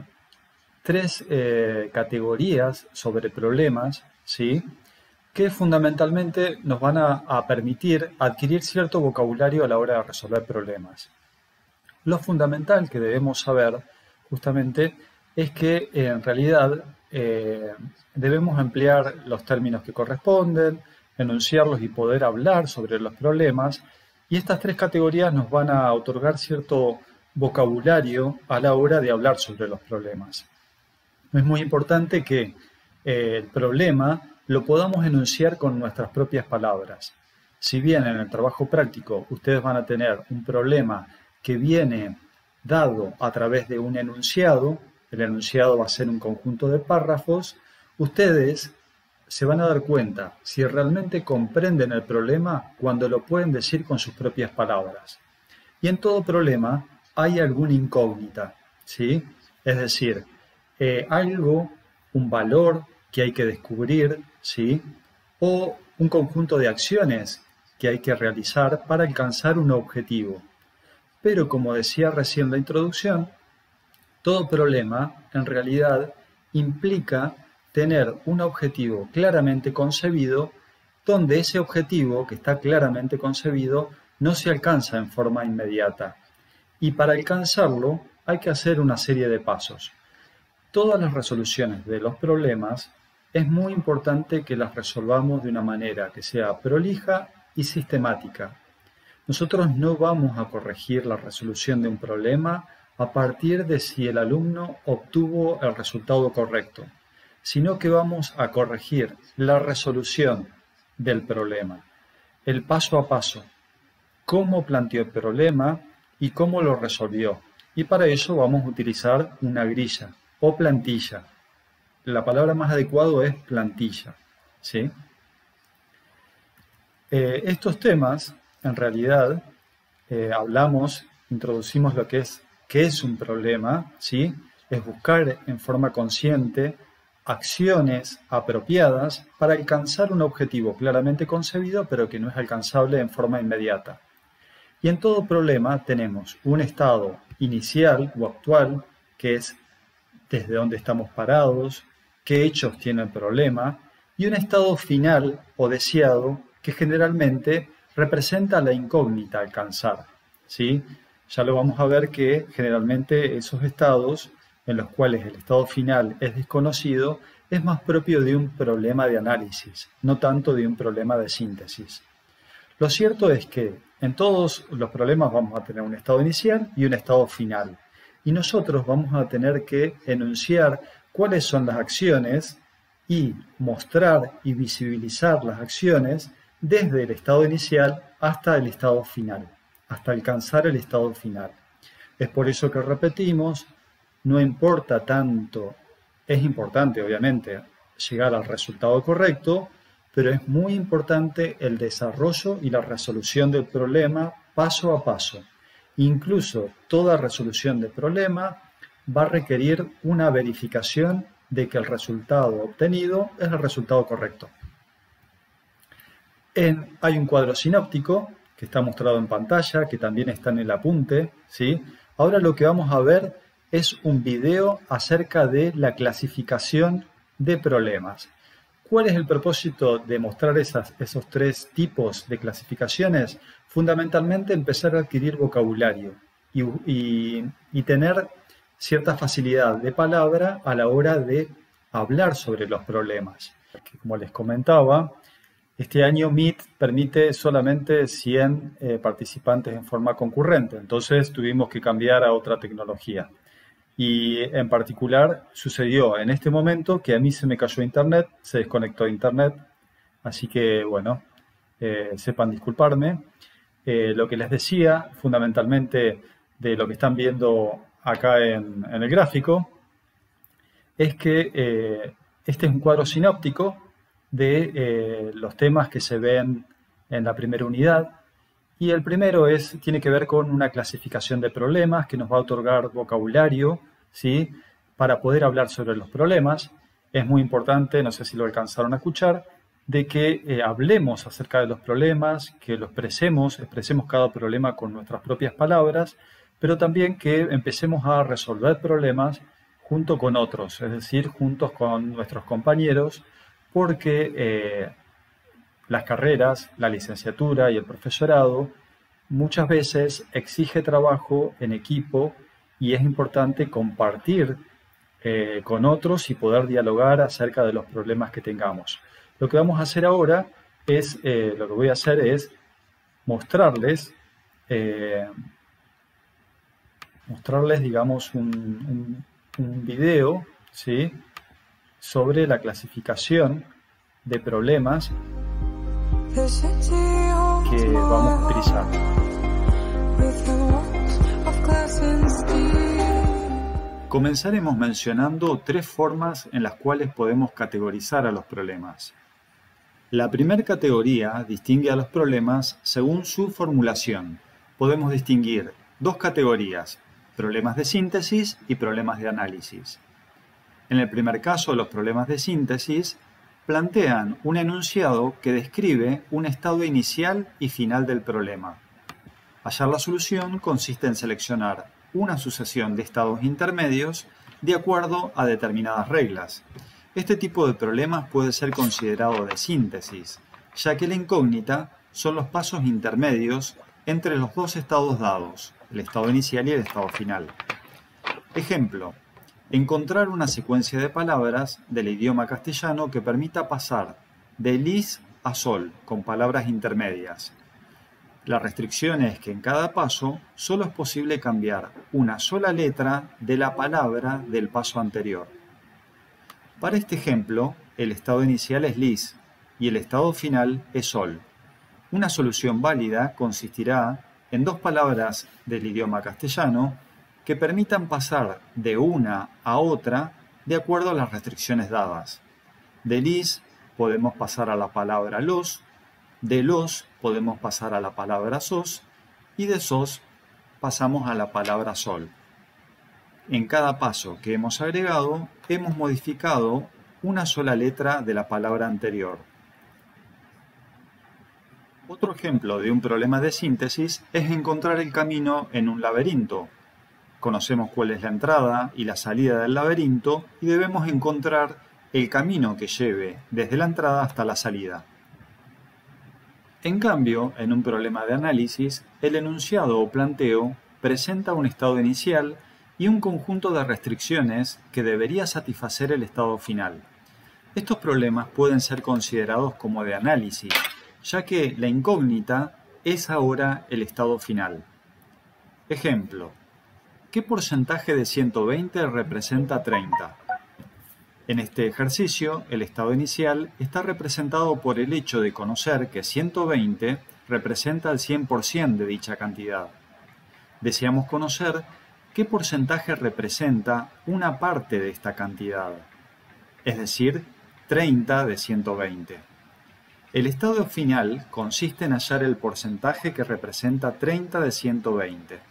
Speaker 1: tres eh, categorías sobre problemas, ¿sí? Que fundamentalmente nos van a, a permitir adquirir cierto vocabulario a la hora de resolver problemas. Lo fundamental que debemos saber justamente es que eh, en realidad eh, debemos emplear los términos que corresponden, enunciarlos y poder hablar sobre los problemas, y estas tres categorías nos van a otorgar cierto vocabulario a la hora de hablar sobre los problemas. Es muy importante que eh, el problema lo podamos enunciar con nuestras propias palabras. Si bien en el trabajo práctico ustedes van a tener un problema que viene dado a través de un enunciado, el enunciado va a ser un conjunto de párrafos, ustedes se van a dar cuenta si realmente comprenden el problema cuando lo pueden decir con sus propias palabras. Y en todo problema hay alguna incógnita, ¿sí? Es decir, eh, algo, un valor que hay que descubrir, ¿sí? O un conjunto de acciones que hay que realizar para alcanzar un objetivo. Pero como decía recién en la introducción, todo problema en realidad implica tener un objetivo claramente concebido, donde ese objetivo que está claramente concebido no se alcanza en forma inmediata. Y para alcanzarlo hay que hacer una serie de pasos. Todas las resoluciones de los problemas es muy importante que las resolvamos de una manera que sea prolija y sistemática. Nosotros no vamos a corregir la resolución de un problema a partir de si el alumno obtuvo el resultado correcto, sino que vamos a corregir la resolución del problema, el paso a paso, cómo planteó el problema y cómo lo resolvió. Y para eso vamos a utilizar una grilla o plantilla. La palabra más adecuada es plantilla, ¿sí? Eh, estos temas, en realidad, eh, hablamos, introducimos lo que es, qué es un problema, ¿sí? Es buscar en forma consciente acciones apropiadas para alcanzar un objetivo claramente concebido, pero que no es alcanzable en forma inmediata. Y en todo problema tenemos un estado inicial o actual, que es desde dónde estamos parados, qué hechos tiene el problema, y un estado final o deseado, que generalmente representa la incógnita a alcanzar, ¿sí? Ya lo vamos a ver que generalmente esos estados, en los cuales el estado final es desconocido, es más propio de un problema de análisis, no tanto de un problema de síntesis. Lo cierto es que en todos los problemas vamos a tener un estado inicial y un estado final. Y nosotros vamos a tener que enunciar cuáles son las acciones y mostrar y visibilizar las acciones desde el estado inicial hasta el estado final, hasta alcanzar el estado final. Es por eso que repetimos, no importa tanto, es importante obviamente llegar al resultado correcto, pero es muy importante el desarrollo y la resolución del problema paso a paso. Incluso toda resolución de problema va a requerir una verificación de que el resultado obtenido es el resultado correcto. En, hay un cuadro sinóptico que está mostrado en pantalla, que también está en el apunte, ¿sí? Ahora lo que vamos a ver es un video acerca de la clasificación de problemas. ¿Cuál es el propósito de mostrar esas, esos tres tipos de clasificaciones? Fundamentalmente empezar a adquirir vocabulario y, y, y tener cierta facilidad de palabra a la hora de hablar sobre los problemas. Como les comentaba, este año Meet permite solamente cien eh, participantes en forma concurrente, entonces tuvimos que cambiar a otra tecnología. Y en particular sucedió en este momento que a mí se me cayó internet, se desconectó internet, así que bueno, eh, sepan disculparme. Eh, lo que les decía, fundamentalmente de lo que están viendo acá en, en el gráfico es que eh, este es un cuadro sinóptico de eh, los temas que se ven en la primera unidad. Y el primero es, tiene que ver con una clasificación de problemas que nos va a otorgar vocabulario, ¿sí?, para poder hablar sobre los problemas. Es muy importante, no sé si lo alcanzaron a escuchar, de que eh, hablemos acerca de los problemas, que lo expresemos, expresemos cada problema con nuestras propias palabras, pero también que empecemos a resolver problemas junto con otros, es decir, juntos con nuestros compañeros, porque eh, las carreras, la licenciatura y el profesorado muchas veces exige trabajo en equipo y es importante compartir eh, con otros y poder dialogar acerca de los problemas que tengamos. Lo que vamos a hacer ahora es, eh, lo que voy a hacer es mostrarles, eh, mostrarles, digamos, un, un, un video, ¿sí?, sobre la clasificación de problemas que vamos a utilizar. Comenzaremos mencionando tres formas en las cuales podemos categorizar a los problemas. La primera categoría distingue a los problemas según su formulación. Podemos distinguir dos categorías, problemas de síntesis y problemas de análisis. En el primer caso, los problemas de síntesis plantean un enunciado que describe un estado inicial y final del problema. Hallar la solución consiste en seleccionar una sucesión de estados intermedios de acuerdo a determinadas reglas. Este tipo de problemas puede ser considerado de síntesis, ya que la incógnita son los pasos intermedios entre los dos estados dados, el estado inicial y el estado final. Ejemplo: encontrar una secuencia de palabras del idioma castellano que permita pasar de lis a sol con palabras intermedias. La restricción es que en cada paso solo es posible cambiar una sola letra de la palabra del paso anterior. Para este ejemplo, el estado inicial es lis y el estado final es sol. Una solución válida consistirá en dos palabras del idioma castellano que permitan pasar de una a otra de acuerdo a las restricciones dadas. De lis podemos pasar a la palabra los, de los podemos pasar a la palabra sos y de sos pasamos a la palabra sol. En cada paso que hemos agregado, hemos modificado una sola letra de la palabra anterior. Otro ejemplo de un problema de síntesis es encontrar el camino en un laberinto. Conocemos cuál es la entrada y la salida del laberinto y debemos encontrar el camino que lleve desde la entrada hasta la salida. En cambio, en un problema de análisis, el enunciado o planteo presenta un estado inicial y un conjunto de restricciones que debería satisfacer el estado final. Estos problemas pueden ser considerados como de análisis, ya que la incógnita es ahora el estado final. Ejemplo: ¿qué porcentaje de ciento veinte representa treinta? En este ejercicio, el estado inicial está representado por el hecho de conocer que ciento veinte representa el cien por ciento de dicha cantidad. Deseamos conocer qué porcentaje representa una parte de esta cantidad, es decir, treinta de ciento veinte. El estado final consiste en hallar el porcentaje que representa treinta de ciento veinte.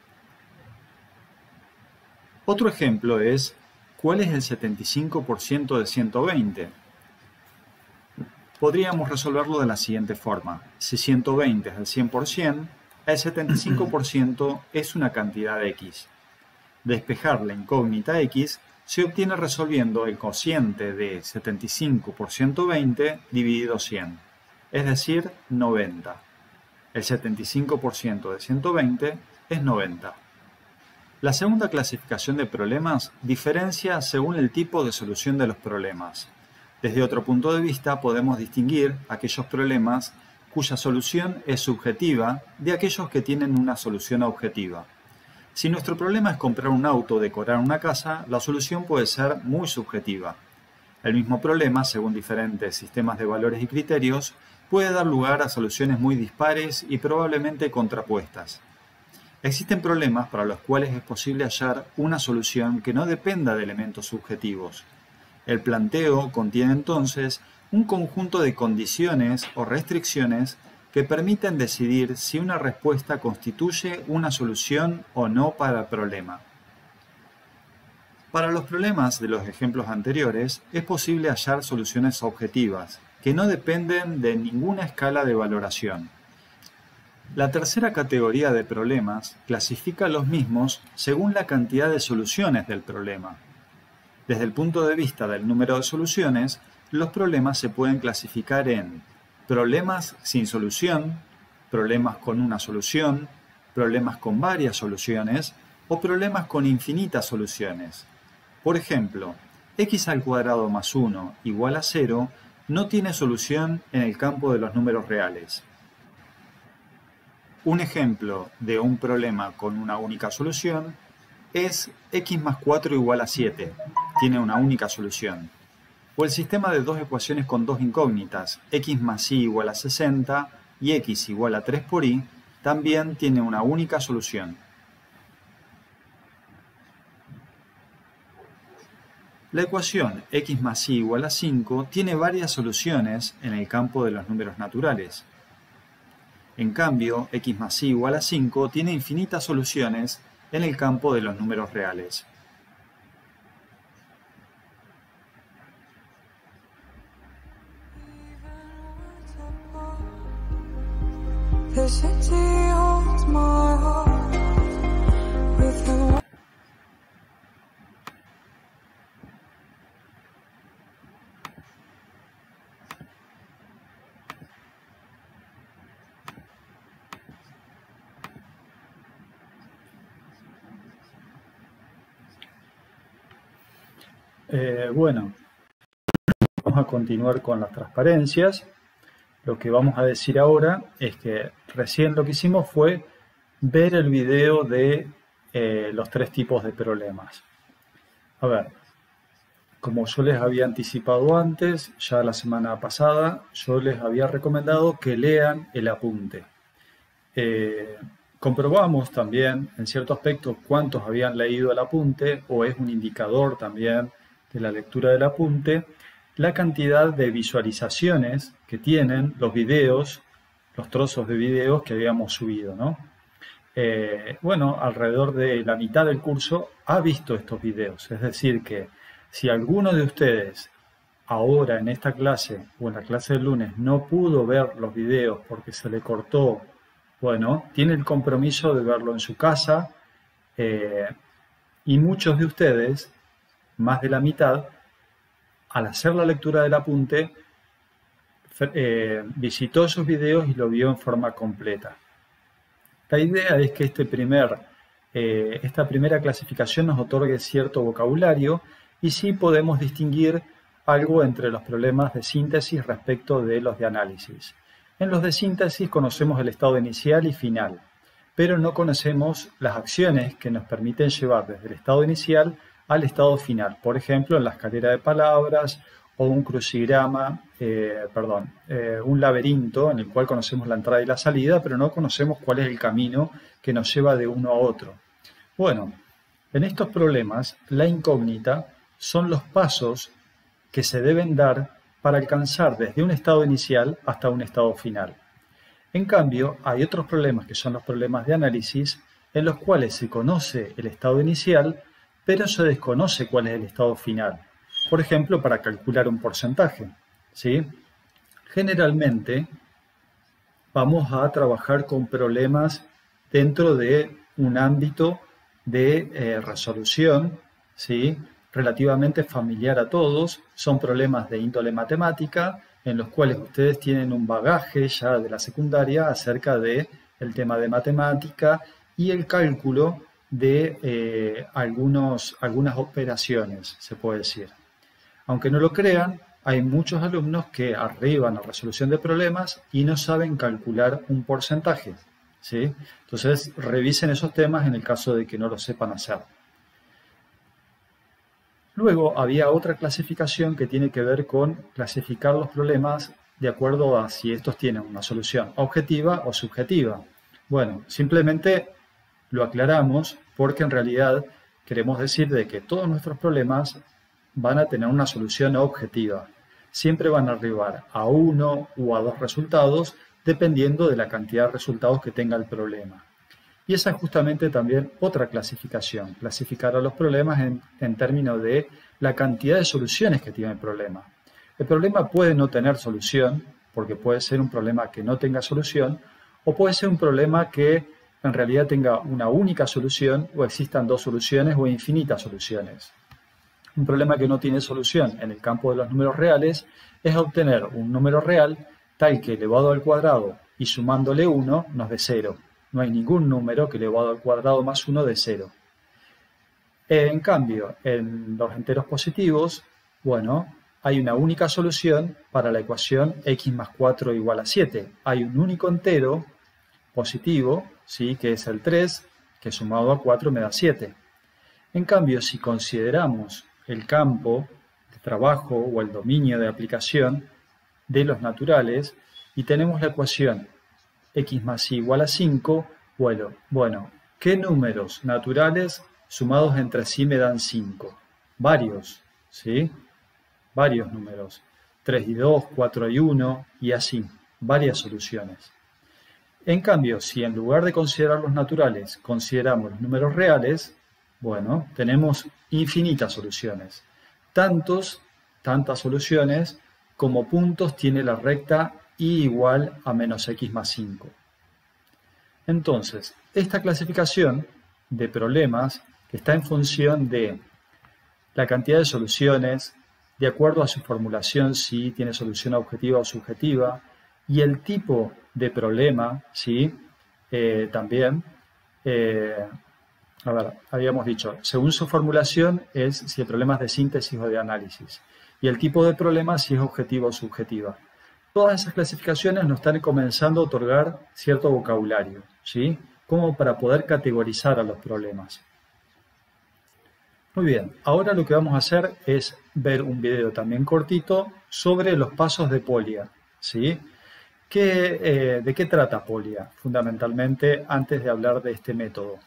Speaker 1: Otro ejemplo es: ¿cuál es el setenta y cinco por ciento de ciento veinte? Podríamos resolverlo de la siguiente forma. Si ciento veinte es el cien por ciento, el setenta y cinco por ciento es una cantidad X. Despejar la incógnita X se obtiene resolviendo el cociente de setenta y cinco por ciento veinte dividido cien, es decir, noventa. El setenta y cinco por ciento de ciento veinte es noventa. La segunda clasificación de problemas diferencia según el tipo de solución de los problemas. Desde otro punto de vista podemos distinguir aquellos problemas cuya solución es subjetiva de aquellos que tienen una solución objetiva. Si nuestro problema es comprar un auto o decorar una casa, la solución puede ser muy subjetiva. El mismo problema, según diferentes sistemas de valores y criterios, puede dar lugar a soluciones muy dispares y probablemente contrapuestas. Existen problemas para los cuales es posible hallar una solución que no dependa de elementos subjetivos. El planteo contiene entonces un conjunto de condiciones o restricciones que permiten decidir si una respuesta constituye una solución o no para el problema. Para los problemas de los ejemplos anteriores, es posible hallar soluciones objetivas, que no dependen de ninguna escala de valoración. La tercera categoría de problemas clasifica los mismos según la cantidad de soluciones del problema. Desde el punto de vista del número de soluciones, los problemas se pueden clasificar en problemas sin solución, problemas con una solución, problemas con varias soluciones o problemas con infinitas soluciones. Por ejemplo, x al cuadrado más uno igual a cero no tiene solución en el campo de los números reales. Un ejemplo de un problema con una única solución es x más cuatro igual a siete, tiene una única solución. O el sistema de dos ecuaciones con dos incógnitas, x más y igual a sesenta y x igual a tres por y, también tiene una única solución. La ecuación x más y igual a cinco tiene varias soluciones en el campo de los números naturales. En cambio, x más y igual a cinco tiene infinitas soluciones en el campo de los números reales. Eh, bueno, vamos a continuar con las transparencias. Lo que vamos a decir ahora es que recién lo que hicimos fue ver el video de eh, los tres tipos de problemas. A ver, como yo les había anticipado antes, ya la semana pasada, yo les había recomendado que lean el apunte. Eh, comprobamos también, en cierto aspecto, cuántos habían leído el apunte, o es un indicador también de la lectura del apunte, la cantidad de visualizaciones que tienen los videos, los trozos de videos que habíamos subido, ¿no? Eh, bueno, alrededor de la mitad del curso ha visto estos videos, es decir que si alguno de ustedes ahora en esta clase o en la clase del lunes no pudo ver los videos porque se le cortó, bueno, tiene el compromiso de verlo en su casa eh, y muchos de ustedes, más de la mitad, al hacer la lectura del apunte, eh, visitó esos videos y lo vio en forma completa. La idea es que este primer, eh, esta primera clasificación nos otorgue cierto vocabulario y sí podemos distinguir algo entre los problemas de síntesis respecto de los de análisis. En los de síntesis conocemos el estado inicial y final, pero no conocemos las acciones que nos permiten llevar desde el estado inicial al estado final. Por ejemplo, en la escalera de palabras o un crucigrama, eh, perdón, eh, un laberinto en el cual conocemos la entrada y la salida, pero no conocemos cuál es el camino que nos lleva de uno a otro. Bueno, en estos problemas, la incógnita son los pasos que se deben dar para alcanzar desde un estado inicial hasta un estado final. En cambio, hay otros problemas que son los problemas de análisis, en los cuales se conoce el estado inicial, pero se desconoce cuál es el estado final. Por ejemplo, para calcular un porcentaje, ¿sí? Generalmente vamos a trabajar con problemas dentro de un ámbito de eh, resolución, ¿sí? Relativamente familiar a todos. Son problemas de índole matemática, en los cuales ustedes tienen un bagaje ya de la secundaria acerca del tema de matemática y el cálculo de eh, algunos, algunas operaciones, se puede decir. Aunque no lo crean, hay muchos alumnos que arriban a resolución de problemas y no saben calcular un porcentaje, ¿sí? Entonces, revisen esos temas en el caso de que no lo sepan hacer. Luego, había otra clasificación que tiene que ver con clasificar los problemas de acuerdo a si estos tienen una solución objetiva o subjetiva. Bueno, simplemente lo aclaramos porque en realidad queremos decir de que todos nuestros problemas van a tener una solución objetiva. Siempre van a arribar a uno o a dos resultados dependiendo de la cantidad de resultados que tenga el problema. Y esa es justamente también otra clasificación, clasificar a los problemas en, en términos de la cantidad de soluciones que tiene el problema. El problema puede no tener solución, porque puede ser un problema que no tenga solución, o puede ser un problema que en realidad tenga una única solución, o existan dos soluciones o infinitas soluciones. Un problema que no tiene solución en el campo de los números reales es obtener un número real tal que elevado al cuadrado y sumándole uno nos dé cero. No hay ningún número que elevado al cuadrado más uno dé cero. En cambio, en los enteros positivos, bueno, hay una única solución para la ecuación x más cuatro igual a siete. Hay un único entero positivo, ¿sí?, que es el tres, que sumado a cuatro me da siete. En cambio, si consideramos el campo de trabajo o el dominio de aplicación de los naturales y tenemos la ecuación x más y igual a cinco, bueno, bueno, ¿qué números naturales sumados entre sí me dan cinco? Varios, ¿sí? Varios números, tres y dos, cuatro y uno y así, varias soluciones. En cambio, si en lugar de considerar los naturales consideramos los números reales, bueno, tenemos infinitas soluciones. Tantos, tantas soluciones como puntos tiene la recta y igual a menos x más cinco. Entonces, esta clasificación de problemas está en función de la cantidad de soluciones, de acuerdo a su formulación, si tiene solución objetiva o subjetiva, y el tipo de problema, ¿sí? Eh, también, eh, a ver, habíamos dicho, según su formulación es si el problema es de síntesis o de análisis, y el tipo de problema si es objetivo o subjetiva. Todas esas clasificaciones nos están comenzando a otorgar cierto vocabulario, ¿sí?, como para poder categorizar a los problemas. Muy bien, ahora lo que vamos a hacer es ver un video también cortito sobre los pasos de Polya, ¿sí? ¿Qué, eh, ¿De qué trata Polya? Fundamentalmente, antes de hablar de este método.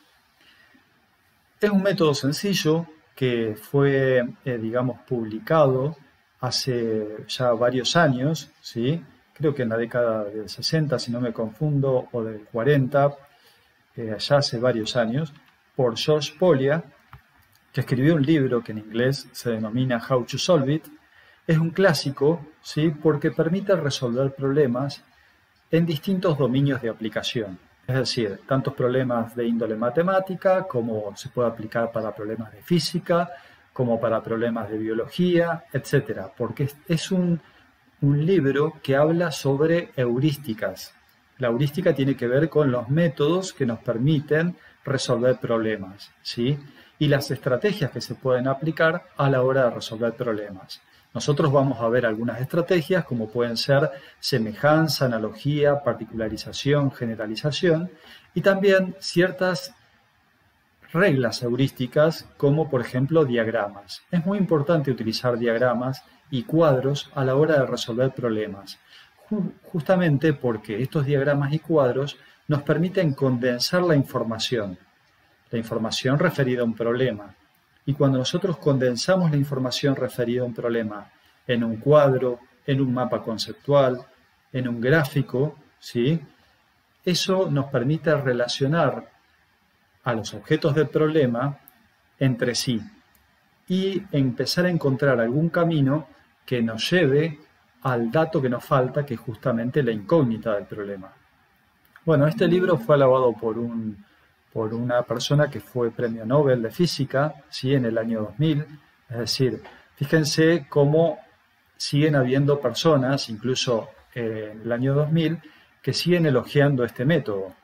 Speaker 1: Es un método sencillo que fue, eh, digamos, publicado hace ya varios años, ¿sí? Creo que en la década del sesenta, si no me confundo, o del cuarenta, eh, ya hace varios años, por George Polya, que escribió un libro que en inglés se denomina How to Solve It. Es un clásico, ¿sí?, porque permite resolver problemas en distintos dominios de aplicación. Es decir, tantos problemas de índole matemática como se puede aplicar para problemas de física, como para problemas de biología, etcétera. Porque es un, un libro que habla sobre heurísticas. La heurística tiene que ver con los métodos que nos permiten resolver problemas, ¿sí?, y las estrategias que se pueden aplicar a la hora de resolver problemas. Nosotros vamos a ver algunas estrategias como pueden ser semejanza, analogía, particularización, generalización y también ciertas reglas heurísticas como por ejemplo diagramas. Es muy importante utilizar diagramas y cuadros a la hora de resolver problemas, justamente porque estos diagramas y cuadros nos permiten condensar la información. La información referida a un problema. Y cuando nosotros condensamos la información referida a un problema en un cuadro, en un mapa conceptual, en un gráfico, ¿sí?, eso nos permite relacionar a los objetos del problema entre sí y empezar a encontrar algún camino que nos lleve al dato que nos falta, que es justamente la incógnita del problema. Bueno, este libro fue alabado por un por una persona que fue premio Nobel de Física, ¿sí?, en el año dos mil. Es decir, fíjense cómo siguen habiendo personas, incluso eh, en el año dos mil, que siguen elogiando este método.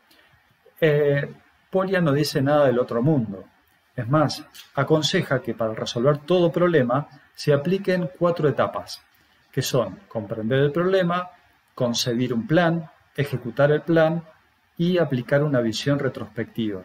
Speaker 1: Eh, Polya no dice nada del otro mundo. Es más, aconseja que para resolver todo problema se apliquen cuatro etapas, que son comprender el problema, concebir un plan, ejecutar el plan, y aplicar una visión retrospectiva.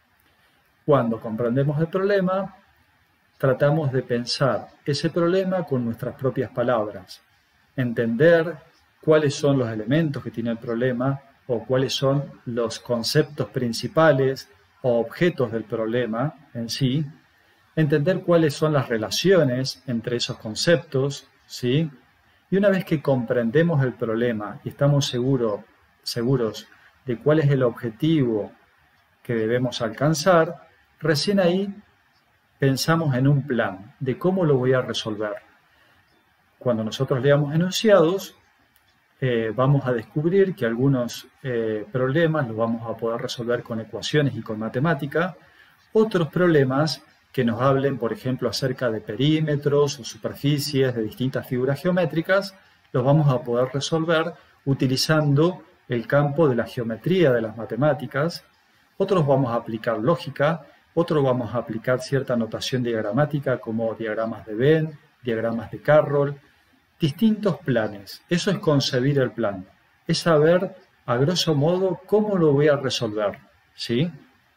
Speaker 1: Cuando comprendemos el problema, tratamos de pensar ese problema con nuestras propias palabras, entender cuáles son los elementos que tiene el problema o cuáles son los conceptos principales o objetos del problema en sí, entender cuáles son las relaciones entre esos conceptos, ¿sí? Y una vez que comprendemos el problema y estamos seguro, seguros de cuál es el objetivo que debemos alcanzar, recién ahí pensamos en un plan de cómo lo voy a resolver. Cuando nosotros leamos enunciados, eh, vamos a descubrir que algunos eh, problemas los vamos a poder resolver con ecuaciones y con matemática. Otros problemas que nos hablen, por ejemplo, acerca de perímetros o superficies de distintas figuras geométricas, los vamos a poder resolver utilizando el campo de la geometría de las matemáticas. Otros vamos a aplicar lógica, otros vamos a aplicar cierta notación diagramática como diagramas de Venn, diagramas de Carroll, distintos planes. Eso es concebir el plan, es saber a grosso modo cómo lo voy a resolver, ¿sí?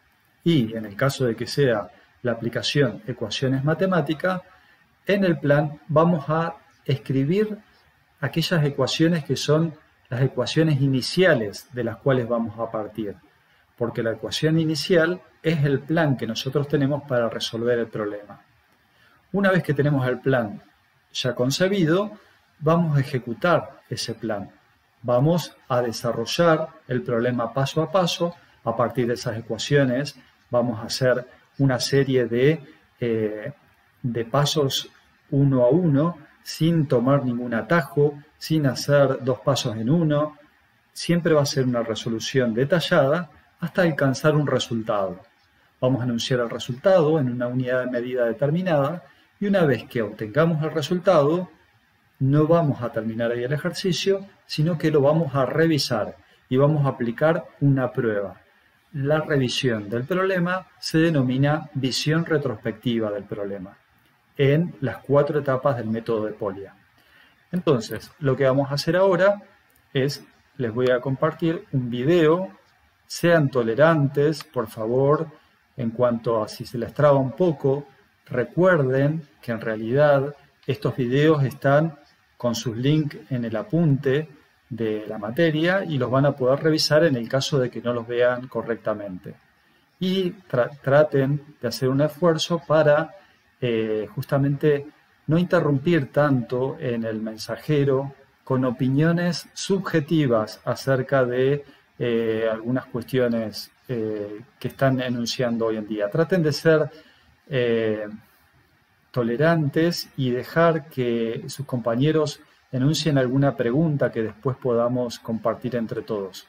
Speaker 1: Y en el caso de que sea la aplicación ecuaciones matemáticas, en el plan vamos a escribir aquellas ecuaciones que son las ecuaciones iniciales de las cuales vamos a partir, porque la ecuación inicial es el plan que nosotros tenemos para resolver el problema. Una vez que tenemos el plan ya concebido, vamos a ejecutar ese plan. Vamos a desarrollar el problema paso a paso. A partir de esas ecuaciones vamos a hacer una serie de, eh, de pasos uno a uno, sin tomar ningún atajo, sin hacer dos pasos en uno. Siempre va a ser una resolución detallada hasta alcanzar un resultado. Vamos a enunciar el resultado en una unidad de medida determinada y una vez que obtengamos el resultado, no vamos a terminar ahí el ejercicio, sino que lo vamos a revisar y vamos a aplicar una prueba. La revisión del problema se denomina visión retrospectiva del problema en las cuatro etapas del método de Polya. Entonces, lo que vamos a hacer ahora es, les voy a compartir un video. Sean tolerantes, por favor, en cuanto a si se les traba un poco. Recuerden que en realidad estos videos están con sus links en el apunte de la materia y los van a poder revisar en el caso de que no los vean correctamente. Y tra traten de hacer un esfuerzo para eh, justamente no interrumpir tanto en el mensajero con opiniones subjetivas acerca de eh, algunas cuestiones eh, que están enunciando hoy en día. Traten de ser eh, tolerantes y dejar que sus compañeros enuncien alguna pregunta que después podamos compartir entre todos.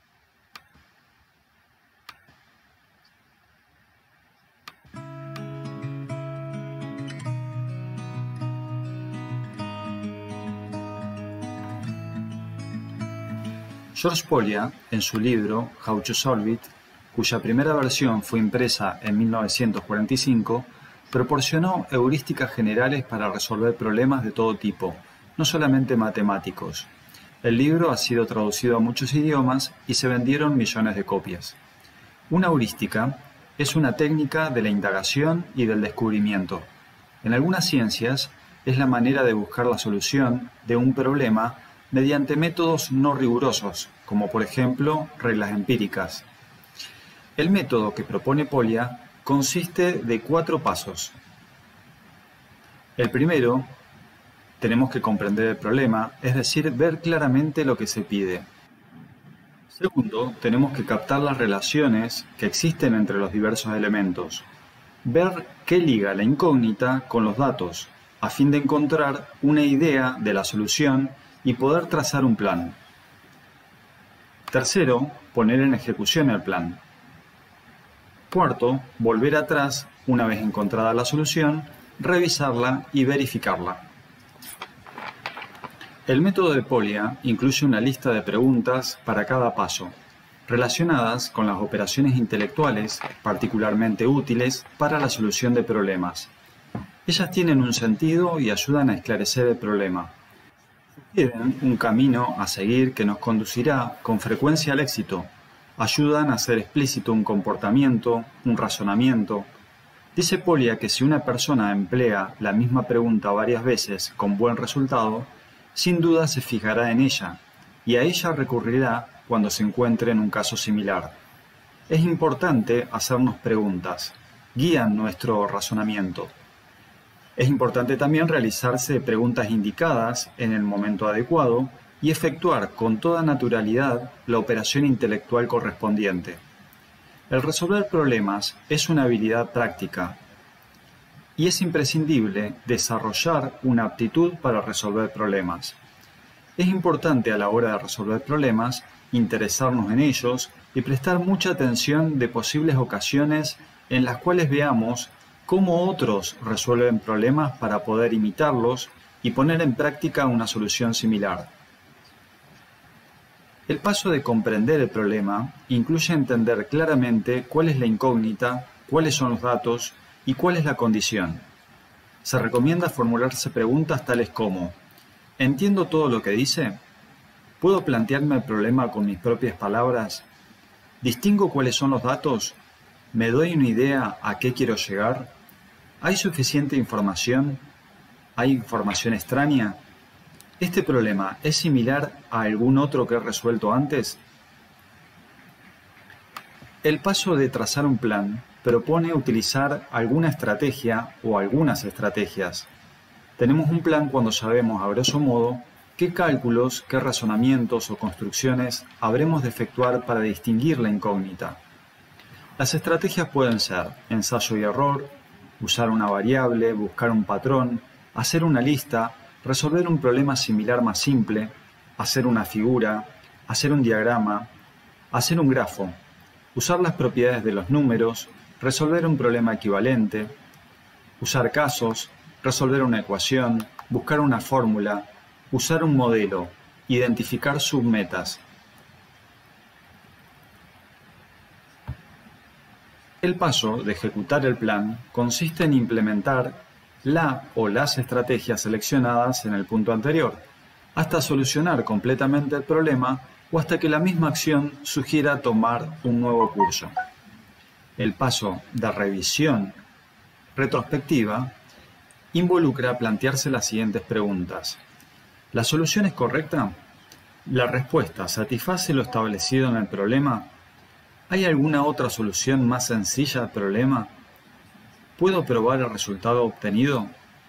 Speaker 1: George Polya, en su libro How to Solve It, cuya primera versión fue impresa en mil novecientos cuarenta y cinco, proporcionó heurísticas generales para resolver problemas de todo tipo, no solamente matemáticos. El libro ha sido traducido a muchos idiomas y se vendieron millones de copias. Una heurística es una técnica de la indagación y del descubrimiento. En algunas ciencias es la manera de buscar la solución de un problema mediante métodos no rigurosos, como por ejemplo reglas empíricas. El método que propone Polya consiste de cuatro pasos. El primero, tenemos que comprender el problema, es decir, ver claramente lo que se pide. Segundo, tenemos que captar las relaciones que existen entre los diversos elementos, ver qué liga la incógnita con los datos, a fin de encontrar una idea de la solución y poder trazar un plan. Tercero, poner en ejecución el plan. Cuarto, volver atrás una vez encontrada la solución, revisarla y verificarla. El método de Polya incluye una lista de preguntas para cada paso, relacionadas con las operaciones intelectuales particularmente útiles para la solución de problemas. Ellas tienen un sentido y ayudan a esclarecer el problema. Sugieren un camino a seguir que nos conducirá con frecuencia al éxito. Ayudan a hacer explícito un comportamiento, un razonamiento. Dice Polya que si una persona emplea la misma pregunta varias veces con buen resultado, sin duda se fijará en ella, y a ella recurrirá cuando se encuentre en un caso similar. es importante hacernos preguntas, guían nuestro razonamiento. Es importante también realizarse preguntas indicadas en el momento adecuado y efectuar con toda naturalidad la operación intelectual correspondiente. El resolver problemas es una habilidad práctica y es imprescindible desarrollar una aptitud para resolver problemas. Es importante a la hora de resolver problemas interesarnos en ellos y prestar mucha atención de posibles ocasiones en las cuales veamos cómo otros resuelven problemas para poder imitarlos y poner en práctica una solución similar. El paso de comprender el problema incluye entender claramente cuál es la incógnita, cuáles son los datos y cuál es la condición. Se recomienda formularse preguntas tales como: ¿entiendo todo lo que dice? ¿Puedo plantearme el problema con mis propias palabras? ¿Distingo cuáles son los datos? ¿Me doy una idea a qué quiero llegar? ¿Hay suficiente información? ¿Hay información extraña? ¿Este problema es similar a algún otro que he resuelto antes? El paso de trazar un plan propone utilizar alguna estrategia o algunas estrategias. Tenemos un plan cuando sabemos, a grosso modo, qué cálculos, qué razonamientos o construcciones habremos de efectuar para distinguir la incógnita. Las estrategias pueden ser ensayo y error, usar una variable, buscar un patrón, hacer una lista, resolver un problema similar más simple, hacer una figura, hacer un diagrama, hacer un grafo, usar las propiedades de los números, resolver un problema equivalente, usar casos, resolver una ecuación, buscar una fórmula, usar un modelo, identificar submetas. El paso de ejecutar el plan consiste en implementar la o las estrategias seleccionadas en el punto anterior, hasta solucionar completamente el problema o hasta que la misma acción sugiera tomar un nuevo curso. El paso de revisión retrospectiva involucra plantearse las siguientes preguntas. ¿La solución es correcta? ¿La respuesta satisface lo establecido en el problema? ¿Hay alguna otra solución más sencilla al problema? ¿Puedo probar el resultado obtenido?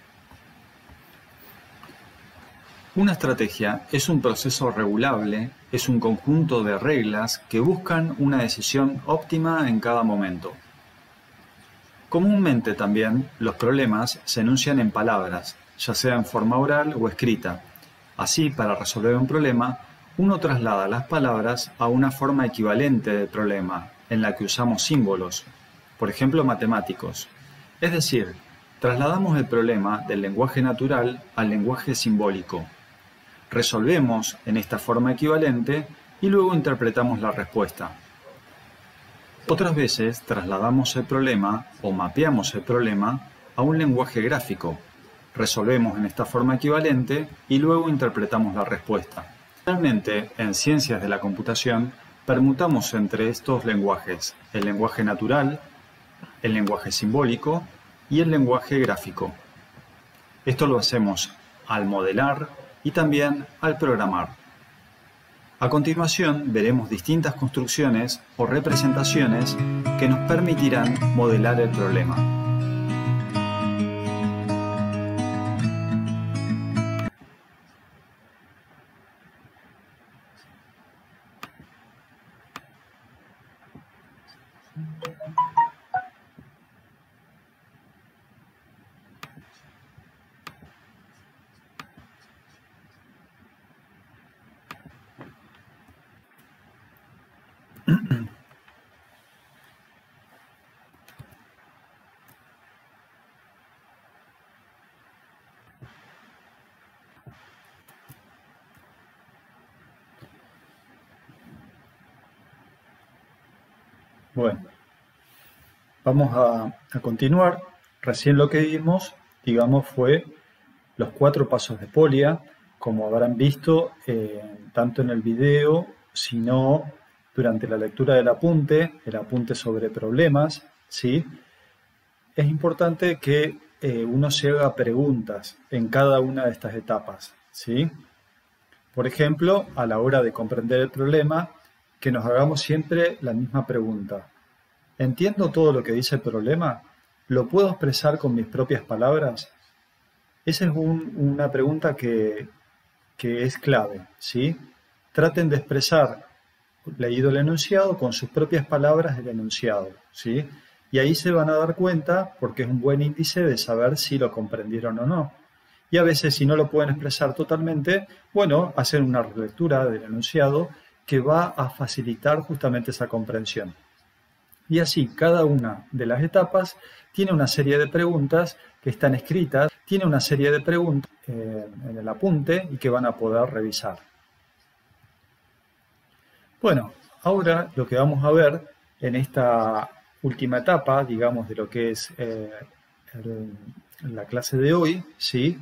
Speaker 1: Una estrategia es un proceso regulable, es un conjunto de reglas que buscan una decisión óptima en cada momento. Comúnmente también los problemas se enuncian en palabras, ya sea en forma oral o escrita. Así, para resolver un problema, uno traslada las palabras a una forma equivalente del problema, en la que usamos símbolos, por ejemplo matemáticos. Es decir, trasladamos el problema del lenguaje natural al lenguaje simbólico. Resolvemos en esta forma equivalente y luego interpretamos la respuesta. Otras veces trasladamos el problema o mapeamos el problema a un lenguaje gráfico. Resolvemos en esta forma equivalente y luego interpretamos la respuesta. Realmente, en ciencias de la computación, permutamos entre estos lenguajes, el lenguaje natural, el lenguaje simbólico y el lenguaje gráfico. Esto lo hacemos al modelar y también al programar. A continuación veremos distintas construcciones o representaciones que nos permitirán modelar el problema. Bueno, vamos a, a continuar. Recién lo que vimos, digamos, fue los cuatro pasos de Polya, como habrán visto eh, tanto en el video, sino durante la lectura del apunte, el apunte sobre problemas, ¿sí? Es importante que eh, uno se haga preguntas en cada una de estas etapas, ¿sí? Por ejemplo, a la hora de comprender el problema, que nos hagamos siempre la misma pregunta. ¿Entiendo todo lo que dice el problema? ¿Lo puedo expresar con mis propias palabras? Esa es un- una pregunta que, que es clave, ¿sí? Traten de expresar, leído el enunciado, con sus propias palabras el enunciado, ¿sí? Y ahí se van a dar cuenta, porque es un buen índice de saber si lo comprendieron o no. Y a veces, si no lo pueden expresar totalmente, bueno, hacen una relectura del enunciado que va a facilitar justamente esa comprensión. Y así, cada una de las etapas tiene una serie de preguntas que están escritas, tiene una serie de preguntas eh, en el apunte y que van a poder revisar. Bueno, ahora lo que vamos a ver en esta última etapa, digamos, de lo que es eh, el- la clase de hoy, ¿sí?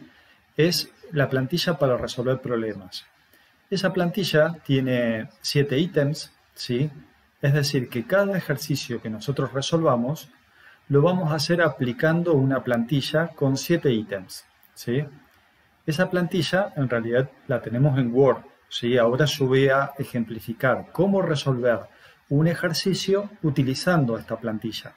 Speaker 1: Es la plantilla para resolver problemas. Esa plantilla tiene siete ítems, ¿sí? Es decir, que cada ejercicio que nosotros resolvamos lo vamos a hacer aplicando una plantilla con siete ítems, ¿sí? Esa plantilla en realidad la tenemos en Word, ¿sí? Ahora yo voy a ejemplificar cómo resolver un ejercicio utilizando esta plantilla.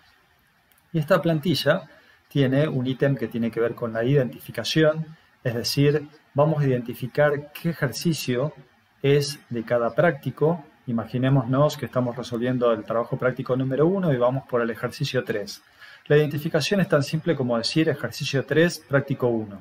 Speaker 1: Y esta plantilla tiene un ítem que tiene que ver con la identificación, es decir, vamos a identificar qué ejercicio es de cada práctico. Imaginémonos que estamos resolviendo el trabajo práctico número uno y vamos por el ejercicio tres. La identificación es tan simple como decir ejercicio tres, práctico uno.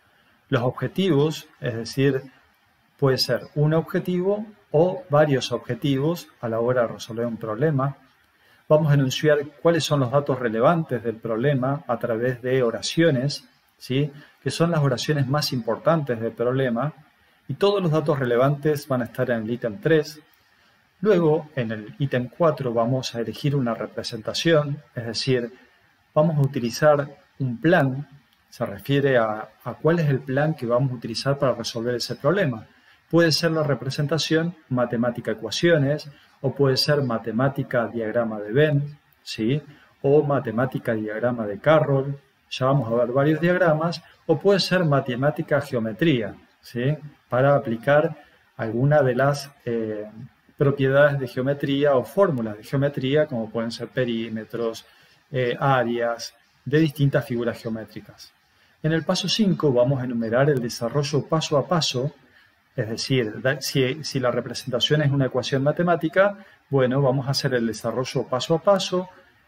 Speaker 1: Los objetivos, es decir, puede ser un objetivo o varios objetivos a la hora de resolver un problema. Vamos a enunciar cuáles son los datos relevantes del problema a través de oraciones, ¿sí? Que son las oraciones más importantes del problema, y todos los datos relevantes van a estar en el ítem tres. Luego, en el ítem cuatro vamos a elegir una representación, es decir, vamos a utilizar un plan. Se refiere a, a cuál es el plan que vamos a utilizar para resolver ese problema. Puede ser la representación matemática ecuaciones, o puede ser matemática diagrama de Venn, ¿sí? O matemática diagrama de Carroll, ya vamos a ver varios diagramas, o puede ser matemática geometría, ¿sí? Para aplicar alguna de las eh, propiedades de geometría o fórmulas de geometría, como pueden ser perímetros, eh, áreas de distintas figuras geométricas. En el paso cinco vamos a enumerar el desarrollo paso a paso, es decir, si, si la representación es una ecuación matemática, bueno, vamos a hacer el desarrollo paso a paso,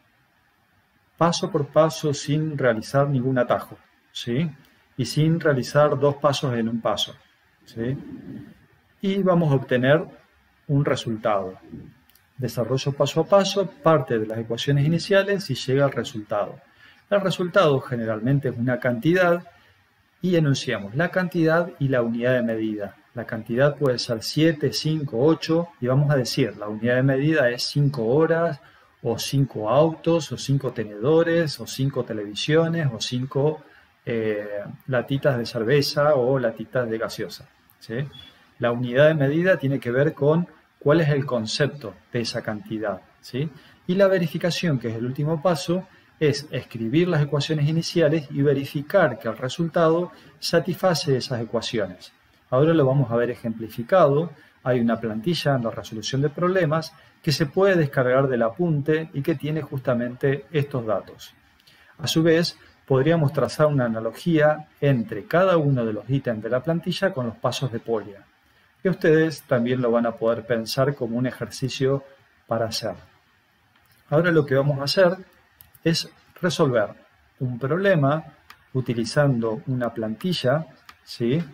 Speaker 1: paso por paso, sin realizar ningún atajo, ¿sí? Y sin realizar dos pasos en un paso, ¿sí? Y vamos a obtener un resultado. Desarrollo paso a paso, parte de las ecuaciones iniciales y llega al resultado. El resultado generalmente es una cantidad y enunciamos la cantidad y la unidad de medida. La cantidad puede ser siete, cinco, ocho y vamos a decir, la unidad de medida es cinco horas o cinco autos o cinco tenedores o cinco televisiones o cinco eh, latitas de cerveza o latitas de gaseosa, ¿sí? La unidad de medida tiene que ver con cuál es el concepto de esa cantidad, ¿sí? Y la verificación, que es el último paso, es escribir las ecuaciones iniciales y verificar que el resultado satisface esas ecuaciones. Ahora lo vamos a ver ejemplificado. Hay una plantilla en la resolución de problemas que se puede descargar del apunte y que tiene justamente estos datos. A su vez, podríamos trazar una analogía entre cada uno de los ítems de la plantilla con los pasos de Polya, que ustedes también lo van a poder pensar como un ejercicio para hacer. Ahora lo que vamos a hacer es resolver un problema utilizando una plantilla, ¿sí?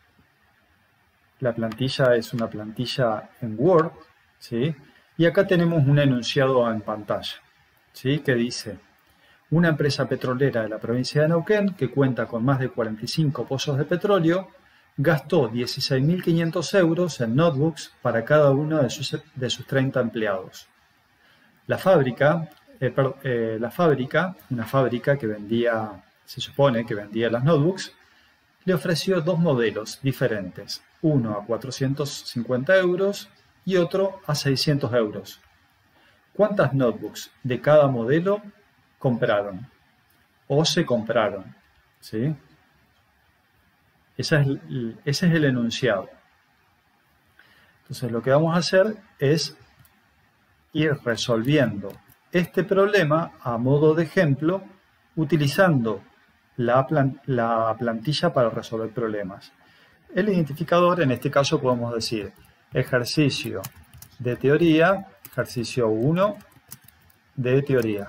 Speaker 1: La plantilla es una plantilla en Word, ¿sí? Y acá tenemos un enunciado en pantalla, ¿sí? Que dice: una empresa petrolera de la provincia de Neuquén, que cuenta con más de cuarenta y cinco pozos de petróleo, gastó dieciséis mil quinientos euros en notebooks para cada uno de sus, de sus treinta empleados. La fábrica, eh, per, eh, la fábrica, una fábrica que vendía, se supone que vendía las notebooks, le ofreció dos modelos diferentes, uno a cuatrocientos cincuenta euros y otro a seiscientos euros. ¿Cuántas notebooks de cada modelo compraron o se compraron? ¿Sí? Ese es, el, ese es el enunciado. Entonces lo que vamos a hacer es ir resolviendo este problema a modo de ejemplo utilizando la, plan la plantilla para resolver problemas. El identificador, en este caso podemos decir ejercicio de teoría, ejercicio uno de teoría.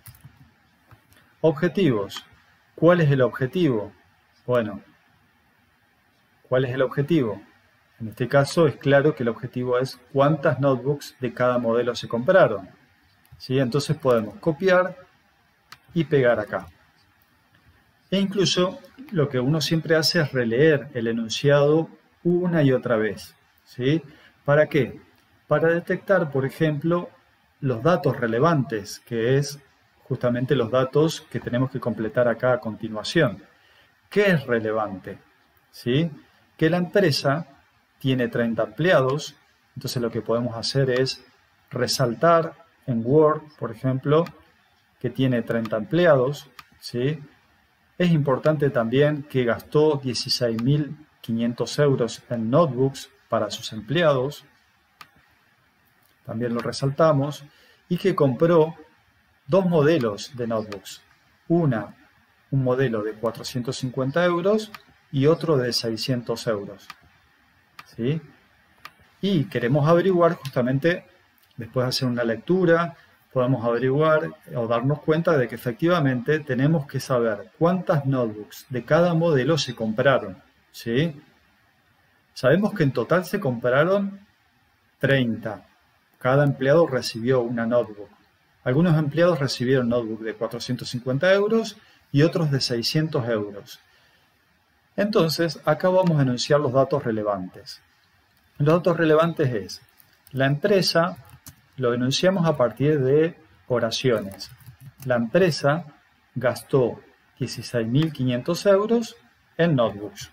Speaker 1: Objetivos. ¿Cuál es el objetivo? Bueno, ¿cuál es el objetivo? En este caso es claro que el objetivo es cuántas notebooks de cada modelo se compraron. ¿Sí? Entonces podemos copiar y pegar acá. E incluso lo que uno siempre hace es releer el enunciado una y otra vez. ¿Sí? ¿Para qué? Para detectar, por ejemplo, los datos relevantes, que es justamente los datos que tenemos que completar acá a continuación. ¿Qué es relevante? ¿Sí? Que la empresa tiene treinta empleados, entonces lo que podemos hacer es resaltar en Word, por ejemplo, que tiene treinta empleados, ¿sí? Es importante también que gastó dieciséis mil quinientos euros en notebooks para sus empleados, también lo resaltamos, y que compró dos modelos de notebooks, una, un modelo de cuatrocientos cincuenta euros y otro de seiscientos euros. ¿Sí? Y queremos averiguar justamente, después de hacer una lectura, podemos averiguar o darnos cuenta de que efectivamente tenemos que saber cuántas notebooks de cada modelo se compraron. ¿Sí? Sabemos que en total se compraron treinta. Cada empleado recibió una notebook. Algunos empleados recibieron notebook de cuatrocientos cincuenta euros y otros de seiscientos euros. Entonces, acá vamos a enunciar los datos relevantes. Los datos relevantes es, la empresa, lo enunciamos a partir de oraciones. La empresa gastó dieciséis mil quinientos euros en notebooks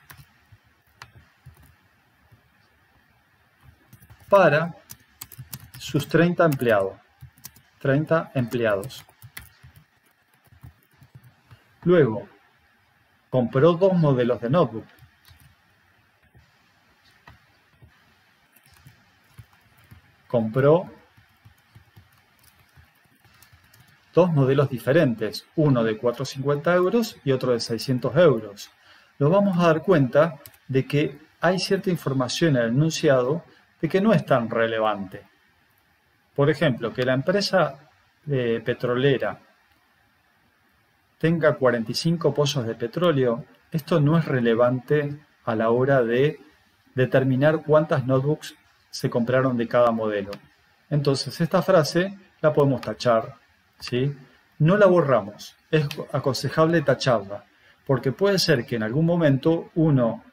Speaker 1: para sus treinta empleados. treinta empleados. Luego, compró dos modelos de notebook. Compró dos modelos diferentes, uno de cuatrocientos cincuenta euros y otro de seiscientos euros. Nos vamos a dar cuenta de que hay cierta información en el enunciado de que no es tan relevante. Por ejemplo, que la empresa eh, petrolera tenga cuarenta y cinco pozos de petróleo, esto no es relevante a la hora de determinar cuántas notebooks se compraron de cada modelo. Entonces, esta frase la podemos tachar, ¿sí? No la borramos, es aconsejable tacharla, porque puede ser que en algún momento uno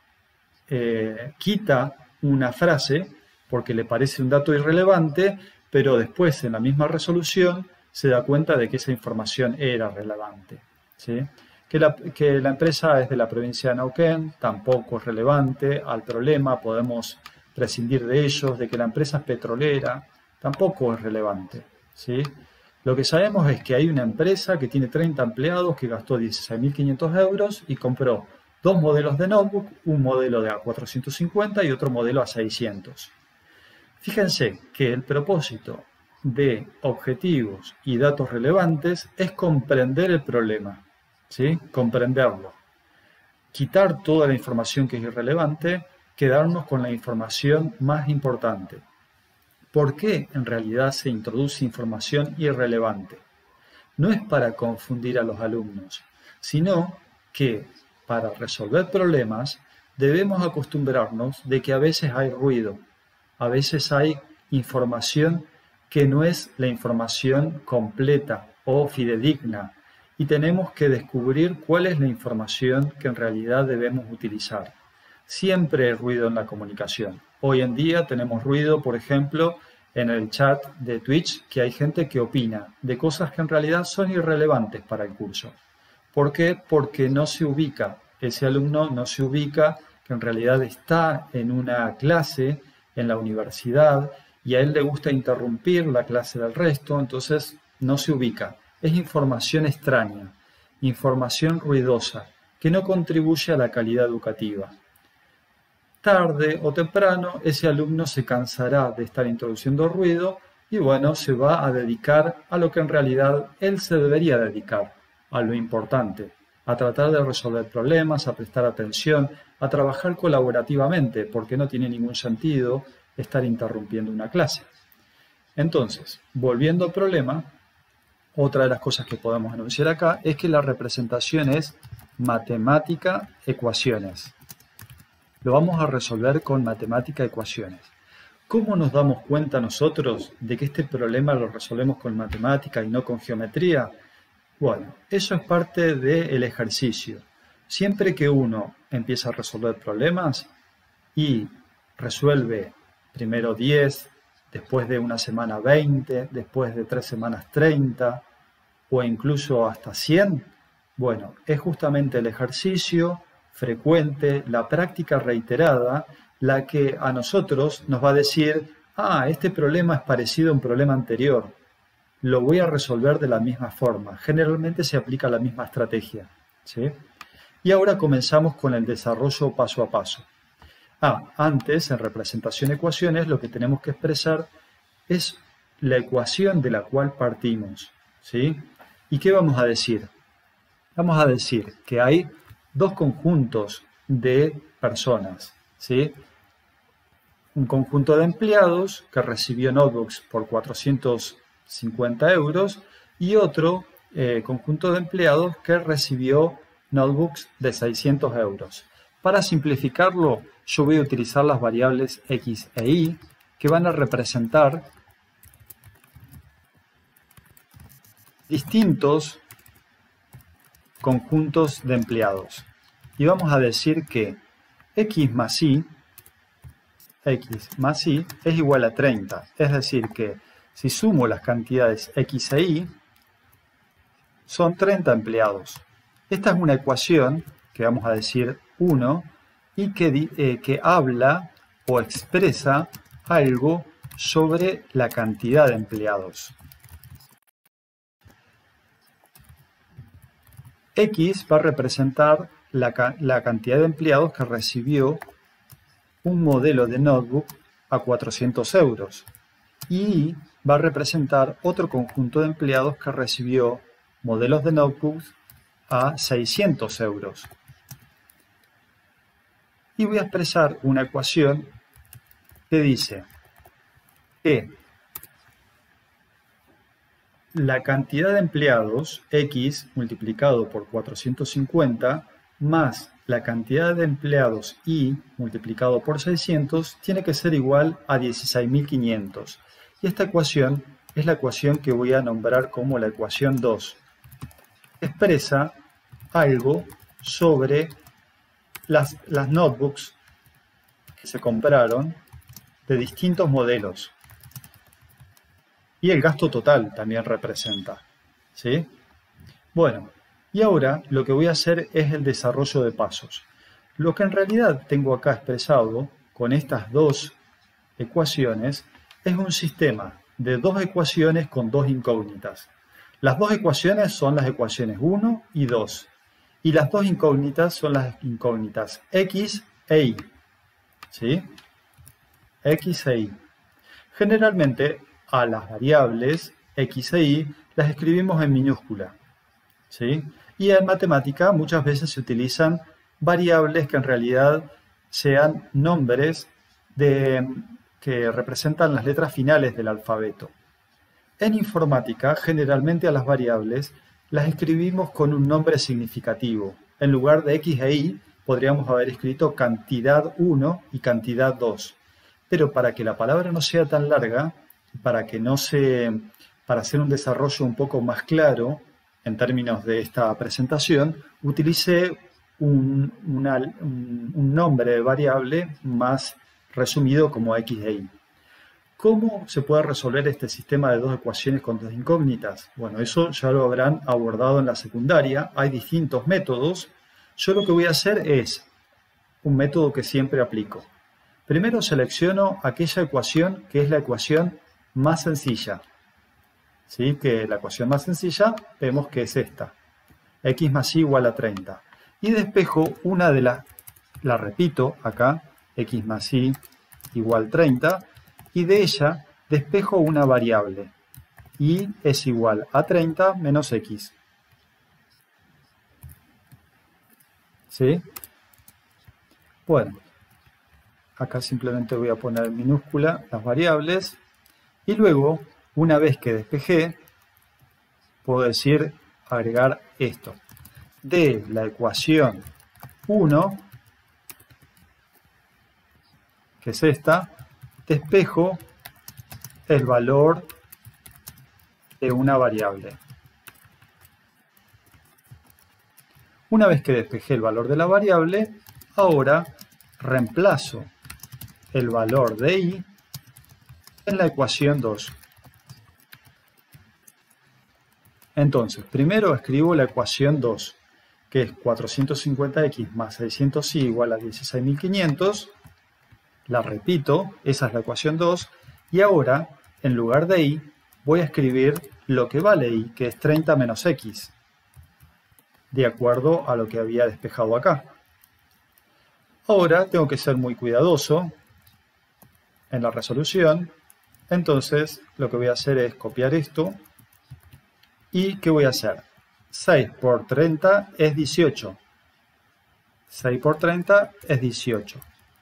Speaker 1: eh, quita una frase porque le parece un dato irrelevante, pero después en la misma resolución se da cuenta de que esa información era relevante. ¿Sí? Que, la, que la empresa es de la provincia de Neuquén, tampoco es relevante al problema, podemos prescindir de ellos. De que la empresa es petrolera, tampoco es relevante. ¿Sí? Lo que sabemos es que hay una empresa que tiene treinta empleados, que gastó dieciséis mil quinientos euros y compró dos modelos de notebook, un modelo de a cuatrocientos cincuenta y otro modelo a seiscientos. Fíjense que el propósito de objetivos y datos relevantes es comprender el problema, ¿sí? Comprenderlo. Quitar toda la información que es irrelevante, quedarnos con la información más importante. ¿Por qué en realidad se introduce información irrelevante? No es para confundir a los alumnos, sino que para resolver problemas debemos acostumbrarnos de que a veces hay ruido. A veces hay información que no es la información completa o fidedigna y tenemos que descubrir cuál es la información que en realidad debemos utilizar. Siempre hay ruido en la comunicación. Hoy en día tenemos ruido, por ejemplo, en el chat de Twitch, que hay gente que opina de cosas que en realidad son irrelevantes para el curso. ¿Por qué? Porque no se ubica, ese alumno no se ubica que en realidad está en una clase en la universidad y a él le gusta interrumpir la clase del resto, entonces no se ubica. Es información extraña, información ruidosa, que no contribuye a la calidad educativa. Tarde o temprano, ese alumno se cansará de estar introduciendo ruido y bueno, se va a dedicar a lo que en realidad él se debería dedicar, a lo importante, a tratar de resolver problemas, a prestar atención, a trabajar colaborativamente, porque no tiene ningún sentido estar interrumpiendo una clase. Entonces, volviendo al problema, otra de las cosas que podemos anunciar acá es que la representación es matemática ecuaciones. Lo vamos a resolver con matemática ecuaciones. ¿Cómo nos damos cuenta nosotros de que este problema lo resolvemos con matemática y no con geometría? Bueno, eso es parte del ejercicio. Siempre que uno empieza a resolver problemas y resuelve primero diez, después de una semana veinte, después de tres semanas treinta o incluso hasta cien, bueno, es justamente el ejercicio frecuente, la práctica reiterada, la que a nosotros nos va a decir, ah, este problema es parecido a un problema anterior, lo voy a resolver de la misma forma. Generalmente se aplica la misma estrategia, ¿sí? Y ahora comenzamos con el desarrollo paso a paso. Ah, antes, en representación ecuaciones, lo que tenemos que expresar es la ecuación de la cual partimos, ¿sí? ¿Y qué vamos a decir? Vamos a decir que hay dos conjuntos de personas, ¿sí? Un conjunto de empleados que recibió notebooks por cuatrocientos cincuenta euros y otro eh, conjunto de empleados que recibió notebooks de seiscientos euros. Para simplificarlo, yo voy a utilizar las variables X e Y que van a representar distintos conjuntos de empleados. Y vamos a decir que X más Y, X más Y es igual a treinta. Es decir que si sumo las cantidades X e Y, son treinta empleados. Esta es una ecuación que vamos a decir uno y que, eh, que habla o expresa algo sobre la cantidad de empleados. X va a representar la, la cantidad de empleados que recibió un modelo de notebook a cuatrocientos euros. Y va a representar otro conjunto de empleados que recibió modelos de notebooks a seiscientos euros. Y voy a expresar una ecuación que dice que la cantidad de empleados, X, multiplicado por cuatrocientos cincuenta, más la cantidad de empleados Y, multiplicado por seiscientos, tiene que ser igual a dieciséis mil quinientos. Y esta ecuación es la ecuación que voy a nombrar como la ecuación dos. Expresa algo sobre las, las notebooks que se compraron de distintos modelos. Y el gasto total también representa, ¿sí? Bueno, y ahora lo que voy a hacer es el desarrollo de pasos. Lo que en realidad tengo acá expresado con estas dos ecuaciones es un sistema de dos ecuaciones con dos incógnitas. Las dos ecuaciones son las ecuaciones uno y dos. Y las dos incógnitas son las incógnitas X e Y, ¿sí? X e Y. Generalmente a las variables X e Y las escribimos en minúscula, ¿sí? Y en matemática muchas veces se utilizan variables que en realidad sean nombres de, que representan las letras finales del alfabeto. En informática, generalmente a las variables las escribimos con un nombre significativo. En lugar de X e Y podríamos haber escrito cantidad uno y cantidad dos. Pero para que la palabra no sea tan larga, para que no se, para hacer un desarrollo un poco más claro en términos de esta presentación, utilicé un, una, un, un nombre de variable más resumido como X e Y. ¿Cómo se puede resolver este sistema de dos ecuaciones con dos incógnitas? Bueno, eso ya lo habrán abordado en la secundaria. Hay distintos métodos. Yo lo que voy a hacer es un método que siempre aplico. Primero selecciono aquella ecuación que es la ecuación más sencilla. ¿Sí? Que la ecuación más sencilla vemos que es esta. X más Y igual a treinta. Y despejo una de las, la repito acá, X más Y igual treinta. Y de ella despejo una variable, y es igual a treinta menos x. ¿Sí? Bueno, acá simplemente voy a poner en minúscula las variables, y luego, una vez que despejé, puedo decir, agregar esto. De la ecuación uno, que es esta, despejo el valor de una variable. Una vez que despejé el valor de la variable, ahora reemplazo el valor de y en la ecuación dos. Entonces, primero escribo la ecuación dos, que es cuatrocientos cincuenta equis más seiscientos y igual a dieciséis mil quinientos. La repito, esa es la ecuación dos. Y ahora, en lugar de y, voy a escribir lo que vale y, que es treinta menos x, de acuerdo a lo que había despejado acá. Ahora tengo que ser muy cuidadoso en la resolución. Entonces, lo que voy a hacer es copiar esto. ¿Y qué voy a hacer? seis por treinta es dieciocho. seis por treinta es dieciocho.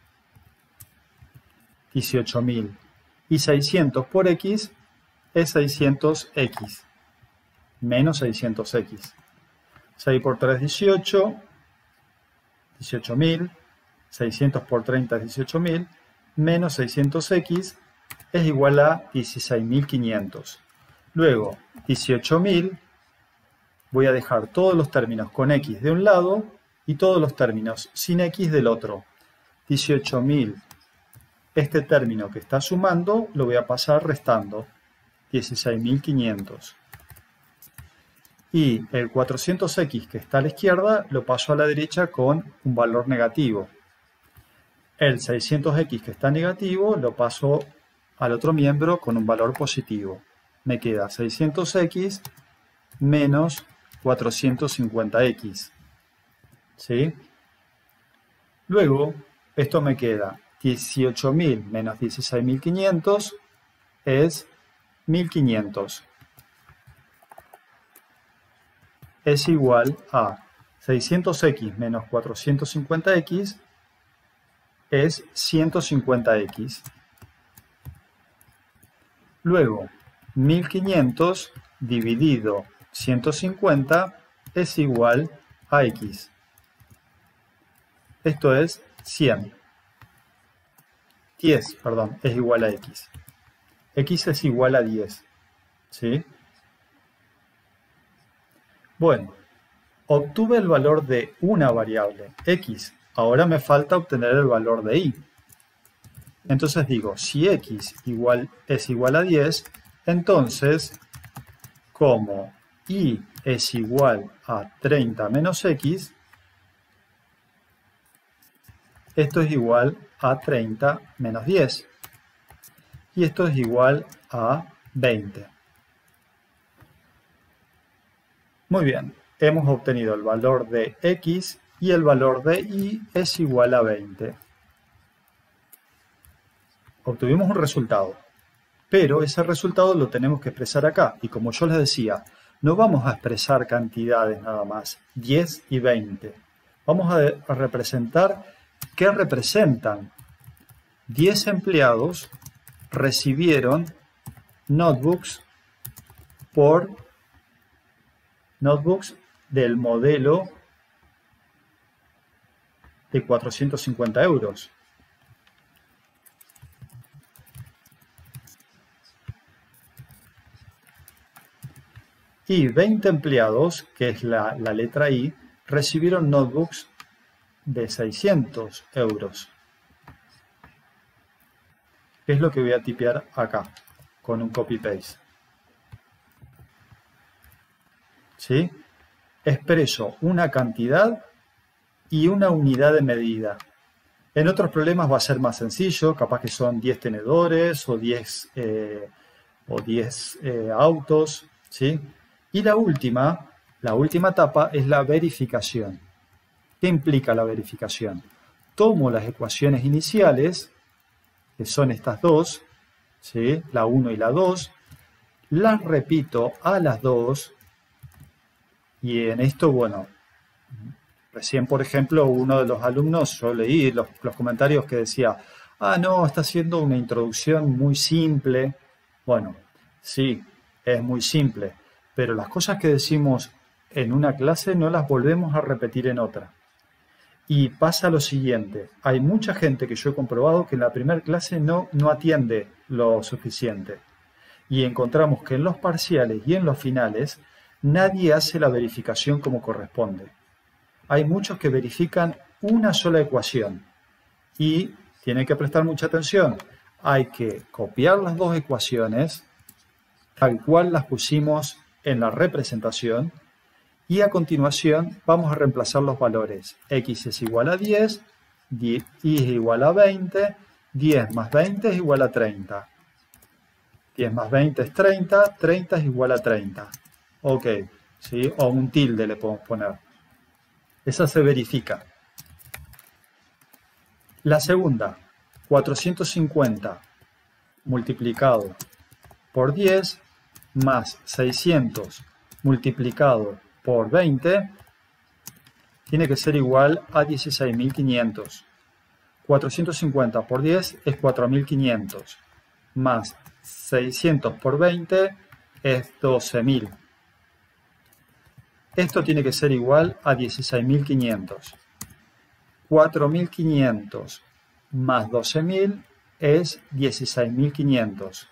Speaker 1: dieciocho mil. Y seiscientos por x es seiscientos equis. Menos seiscientos equis. seis por tres es dieciocho. dieciocho mil. seiscientos por treinta es dieciocho mil. Menos seiscientos equis es igual a dieciséis mil quinientos. Luego, dieciocho mil, voy a dejar todos los términos con x de un lado y todos los términos sin x del otro. dieciocho mil, este término que está sumando lo voy a pasar restando. dieciséis mil quinientos. Y el cuatrocientos equis que está a la izquierda lo paso a la derecha con un valor negativo. El seiscientos equis que está negativo lo paso al otro miembro con un valor positivo. Me queda seiscientos equis menos cuatrocientos cincuenta equis. ¿Sí? Luego, esto me queda dieciocho mil menos dieciséis mil quinientos es mil quinientos. Es igual a seiscientos equis menos cuatrocientos cincuenta equis es ciento cincuenta equis. Luego, mil quinientos dividido ciento cincuenta es igual a x. Esto es cien. diez, perdón, es igual a x. X es igual a diez. ¿Sí? Bueno, obtuve el valor de una variable, x. Ahora me falta obtener el valor de y. Entonces digo, si x igual, es igual a diez, entonces, como y es igual a treinta menos x, esto es igual a treinta menos diez. Y esto es igual a veinte. Muy bien, hemos obtenido el valor de x y el valor de y es igual a veinte. Obtuvimos un resultado, pero ese resultado lo tenemos que expresar acá. Y como yo les decía, no vamos a expresar cantidades nada más, diez y veinte. Vamos a, a representar qué representan. diez empleados recibieron notebooks por notebooks del modelo de cuatrocientos cincuenta euros. Y veinte empleados, que es la, la letra I, recibieron notebooks de seiscientos euros. Es lo que voy a tipear acá, con un copy-paste. ¿Sí? Expreso una cantidad y una unidad de medida. En otros problemas va a ser más sencillo, capaz que son diez tenedores o diez, eh, o diez eh, autos, ¿sí? Y la última, la última etapa es la verificación. ¿Qué implica la verificación? Tomo las ecuaciones iniciales, que son estas dos, ¿sí? La uno y la dos. Las repito a las dos. Y en esto, bueno, recién, por ejemplo, uno de los alumnos, yo leí los, los comentarios que decía, ah, no, está haciendo una introducción muy simple. Bueno, sí, es muy simple, pero las cosas que decimos en una clase no las volvemos a repetir en otra. Y pasa lo siguiente, hay mucha gente que yo he comprobado que en la primera clase no, no atiende lo suficiente. Y encontramos que en los parciales y en los finales nadie hace la verificación como corresponde. Hay muchos que verifican una sola ecuación y tienen que prestar mucha atención. Hay que copiar las dos ecuaciones tal cual las pusimos en la representación y a continuación vamos a reemplazar los valores. X es igual a diez, y es igual a veinte, diez más veinte es igual a treinta. diez más veinte es treinta, treinta es igual a treinta. Ok, ¿sí? O un tilde le podemos poner. Esa se verifica. La segunda, cuatrocientos cincuenta multiplicado por diez más seiscientos multiplicado por veinte tiene que ser igual a dieciséis mil quinientos. cuatrocientos cincuenta por diez es cuatro mil quinientos más seiscientos por veinte es doce mil. Esto tiene que ser igual a dieciséis mil quinientos. cuatro mil quinientos más doce mil es dieciséis mil quinientos.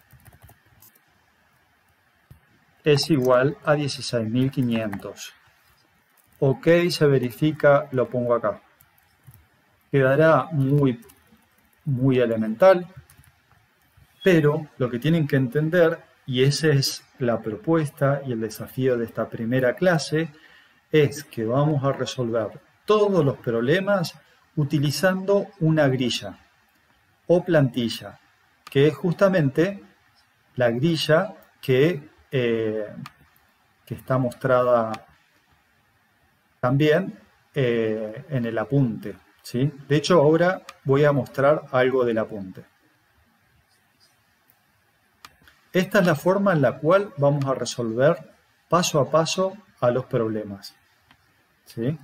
Speaker 1: Es igual a dieciséis mil quinientos. Ok, se verifica, lo pongo acá. Quedará muy, muy elemental, pero lo que tienen que entender, y esa es la propuesta y el desafío de esta primera clase, es que vamos a resolver todos los problemas utilizando una grilla o plantilla, que es justamente la grilla que, eh, que está mostrada también eh, en el apunte, ¿sí? De hecho, ahora voy a mostrar algo del apunte. Esta es la forma en la cual vamos a resolver paso a paso a los problemas, ¿sí?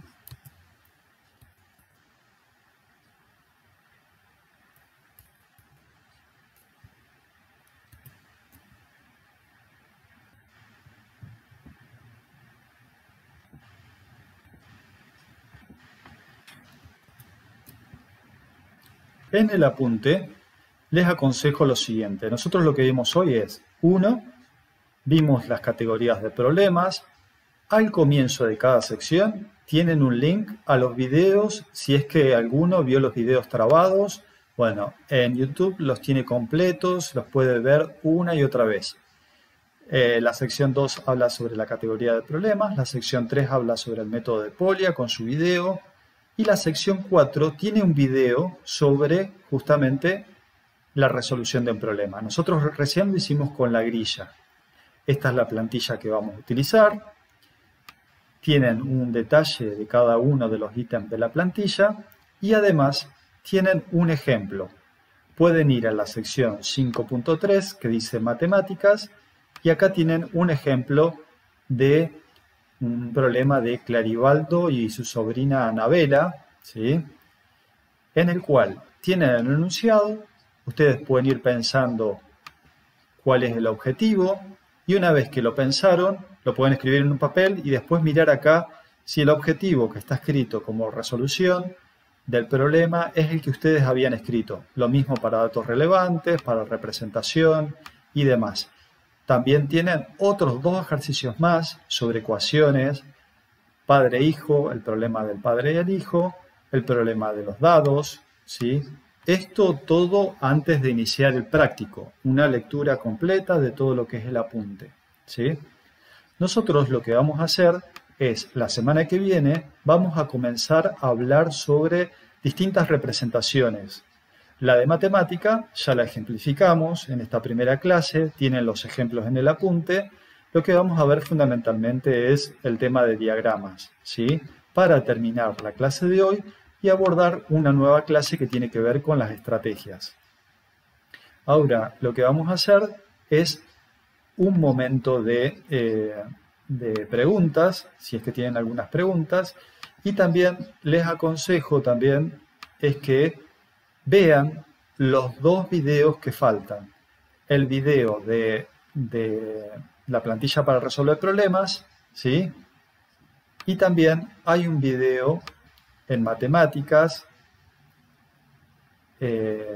Speaker 1: En el apunte les aconsejo lo siguiente. Nosotros lo que vimos hoy es, uno, vimos las categorías de problemas. Al comienzo de cada sección tienen un link a los videos, si es que alguno vio los videos trabados. Bueno, en YouTube los tiene completos, los puede ver una y otra vez. Eh, la sección dos habla sobre la categoría de problemas, la sección tres habla sobre el método de Polya con su video, y la sección cuatro tiene un video sobre justamente la resolución de un problema. Nosotros recién lo hicimos con la grilla. Esta es la plantilla que vamos a utilizar. Tienen un detalle de cada uno de los ítems de la plantilla y además tienen un ejemplo. Pueden ir a la sección cinco punto tres que dice matemáticas y acá tienen un ejemplo de un problema de Clarivaldo y su sobrina Anabela, ¿sí? En el cual tienen el enunciado, ustedes pueden ir pensando cuál es el objetivo y una vez que lo pensaron, lo pueden escribir en un papel y después mirar acá si el objetivo que está escrito como resolución del problema es el que ustedes habían escrito. Lo mismo para datos relevantes, para representación y demás. También tienen otros dos ejercicios más sobre ecuaciones, padre-hijo, el problema del padre y el hijo, el problema de los dados, ¿sí? Esto todo antes de iniciar el práctico, una lectura completa de todo lo que es el apunte, ¿sí? Nosotros lo que vamos a hacer es, la semana que viene, vamos a comenzar a hablar sobre distintas representaciones. La de matemática ya la ejemplificamos en esta primera clase, tienen los ejemplos en el apunte. Lo que vamos a ver fundamentalmente es el tema de diagramas, ¿sí? Para terminar la clase de hoy y abordar una nueva clase que tiene que ver con las estrategias. Ahora, lo que vamos a hacer es un momento de, eh, de preguntas, si es que tienen algunas preguntas, y también les aconsejo también es que vean los dos videos que faltan. El video de, de la plantilla para resolver problemas, ¿sí? Y también hay un video en matemáticas, eh,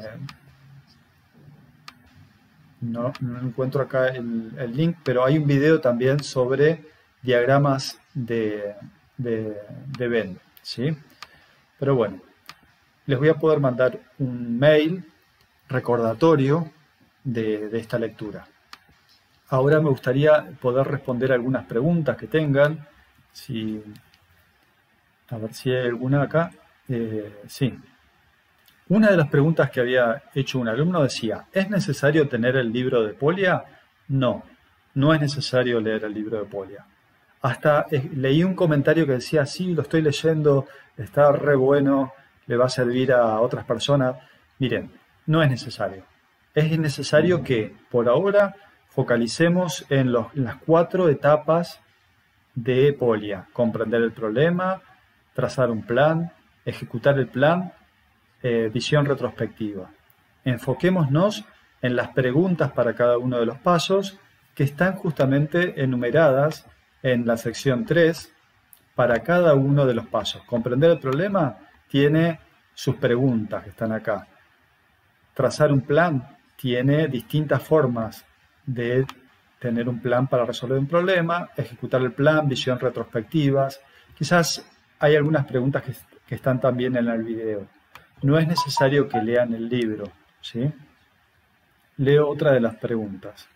Speaker 1: no, no encuentro acá el, el link, pero hay un video también sobre diagramas de, de, de Venn, ¿sí? Pero bueno, les voy a poder mandar un mail recordatorio de, de esta lectura. Ahora me gustaría poder responder algunas preguntas que tengan. Si, a ver si hay alguna acá. Eh, sí. Una de las preguntas que había hecho un alumno decía, ¿es necesario tener el libro de Polia? No, no es necesario leer el libro de Polia. Hasta eh, leí un comentario que decía, sí, lo estoy leyendo, está re bueno, le va a servir a otras personas. Miren, no es necesario. Es necesario que, por ahora, focalicemos en, los, en las cuatro etapas de Polia. Comprender el problema, trazar un plan, ejecutar el plan, eh, visión retrospectiva. Enfoquémonos en las preguntas para cada uno de los pasos que están justamente enumeradas en la sección tres para cada uno de los pasos. Comprender el problema tiene sus preguntas que están acá. Trazar un plan tiene distintas formas de tener un plan para resolver un problema, ejecutar el plan, visión retrospectivas. Quizás hay algunas preguntas que, que están también en el video. No es necesario que lean el libro, ¿sí? Leo otra de las preguntas.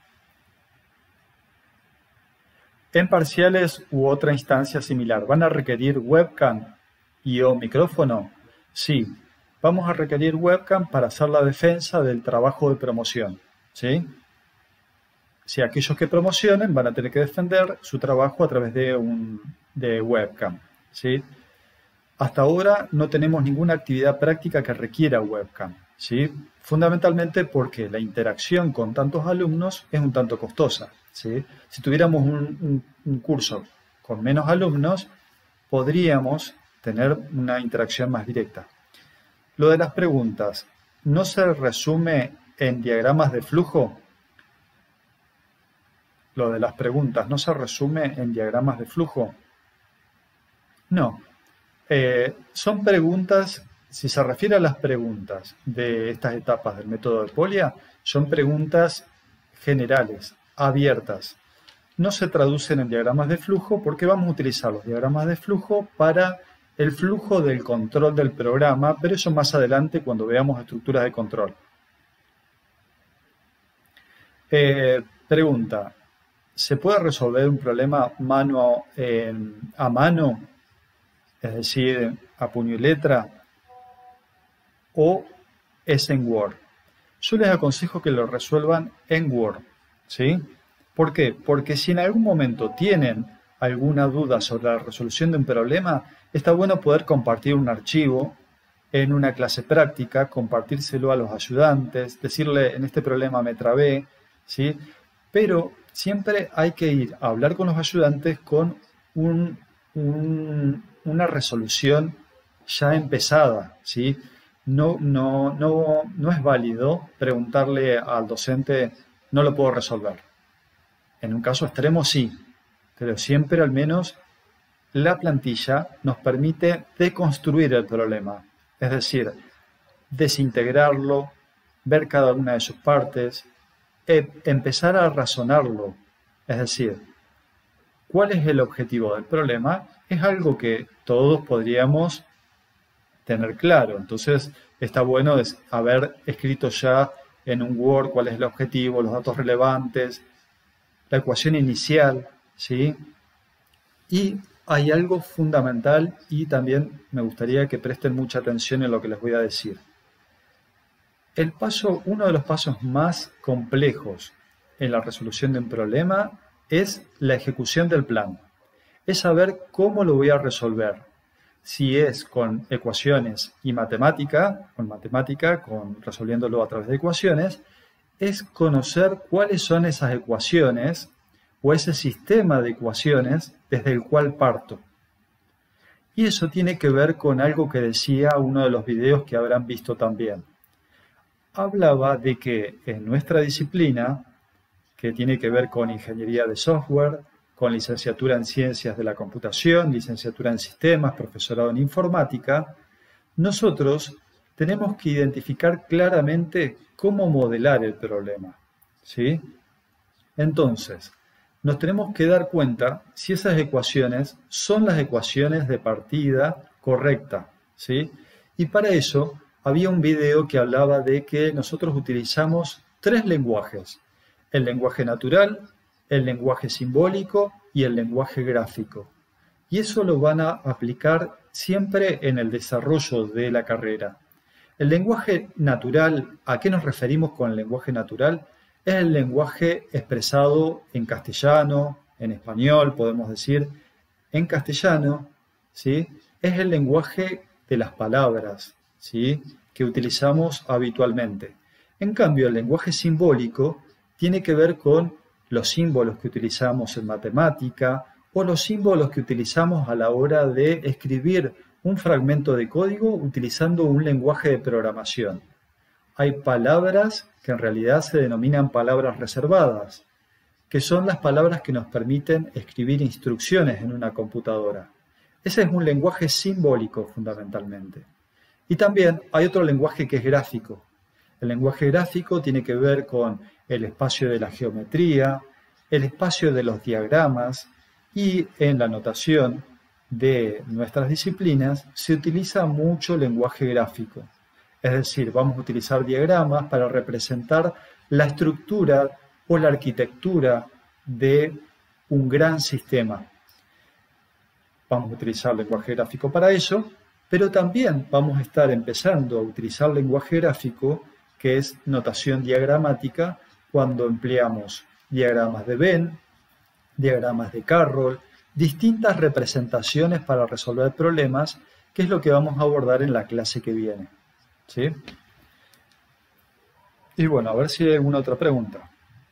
Speaker 1: En parciales u otra instancia similar, ¿van a requerir webcam y o micrófono? Sí, vamos a requerir webcam para hacer la defensa del trabajo de promoción, ¿sí? Si aquellos que promocionen van a tener que defender su trabajo a través de, un, de webcam, ¿sí? Hasta ahora no tenemos ninguna actividad práctica que requiera webcam, ¿sí? Fundamentalmente porque la interacción con tantos alumnos es un tanto costosa, ¿sí? Si tuviéramos un, un, un curso con menos alumnos, podríamos tener una interacción más directa. Lo de las preguntas, ¿no se resume en diagramas de flujo? Lo de las preguntas, ¿no se resume en diagramas de flujo? No. Eh, son preguntas, si se refiere a las preguntas de estas etapas del método de Polia, son preguntas generales, abiertas. No se traducen en diagramas de flujo porque vamos a utilizar los diagramas de flujo para el flujo del control del programa, pero eso más adelante cuando veamos estructuras de control. Eh, pregunta, ¿se puede resolver un problema mano, eh, a mano? Es decir, a puño y letra, o es en Word. Yo les aconsejo que lo resuelvan en Word, ¿sí? ¿Por qué? Porque si en algún momento tienen alguna duda sobre la resolución de un problema, está bueno poder compartir un archivo en una clase práctica, compartírselo a los ayudantes, decirle, en este problema me trabé, ¿sí? Pero siempre hay que ir a hablar con los ayudantes con un... un una resolución ya empezada, ¿sí? No, no, no, no es válido preguntarle al docente, no lo puedo resolver. En un caso extremo sí, pero siempre al menos la plantilla nos permite deconstruir el problema, es decir, desintegrarlo, ver cada una de sus partes, e empezar a razonarlo, es decir, ¿cuál es el objetivo del problema? Es algo que todos podríamos tener claro. Entonces, está bueno haber escrito ya en un Word cuál es el objetivo, los datos relevantes, la ecuación inicial, ¿sí? Y hay algo fundamental y también me gustaría que presten mucha atención en lo que les voy a decir. El paso, uno de los pasos más complejos en la resolución de un problema es la ejecución del plan. Es saber cómo lo voy a resolver. Si es con ecuaciones y matemática, con matemática, con resolviéndolo a través de ecuaciones, es conocer cuáles son esas ecuaciones o ese sistema de ecuaciones desde el cual parto. Y eso tiene que ver con algo que decía uno de los videos que habrán visto también. Hablaba de que en nuestra disciplina, que tiene que ver con ingeniería de software, con licenciatura en ciencias de la computación, licenciatura en sistemas, profesorado en informática, nosotros tenemos que identificar claramente cómo modelar el problema, ¿sí? Entonces, nos tenemos que dar cuenta si esas ecuaciones son las ecuaciones de partida correcta, ¿sí? Y para eso había un video que hablaba de que nosotros utilizamos tres lenguajes: el lenguaje natural, el lenguaje simbólico y el lenguaje gráfico. Y eso lo van a aplicar siempre en el desarrollo de la carrera. El lenguaje natural, ¿a qué nos referimos con el lenguaje natural? Es el lenguaje expresado en castellano, en español, podemos decir, en castellano, ¿sí? Es el lenguaje de las palabras, ¿sí?, que utilizamos habitualmente. En cambio, el lenguaje simbólico tiene que ver con los símbolos que utilizamos en matemática o los símbolos que utilizamos a la hora de escribir un fragmento de código utilizando un lenguaje de programación. Hay palabras que en realidad se denominan palabras reservadas, que son las palabras que nos permiten escribir instrucciones en una computadora. Ese es un lenguaje simbólico fundamentalmente. Y también hay otro lenguaje que es gráfico. El lenguaje gráfico tiene que ver con el espacio de la geometría, el espacio de los diagramas, y en la notación de nuestras disciplinas se utiliza mucho lenguaje gráfico. Es decir, vamos a utilizar diagramas para representar la estructura o la arquitectura de un gran sistema. Vamos a utilizar lenguaje gráfico para eso, pero también vamos a estar empezando a utilizar lenguaje gráfico, que es notación diagramática, cuando empleamos diagramas de Venn, diagramas de Carroll, distintas representaciones para resolver problemas, que es lo que vamos a abordar en la clase que viene, ¿sí? Y bueno, a ver si hay alguna otra pregunta.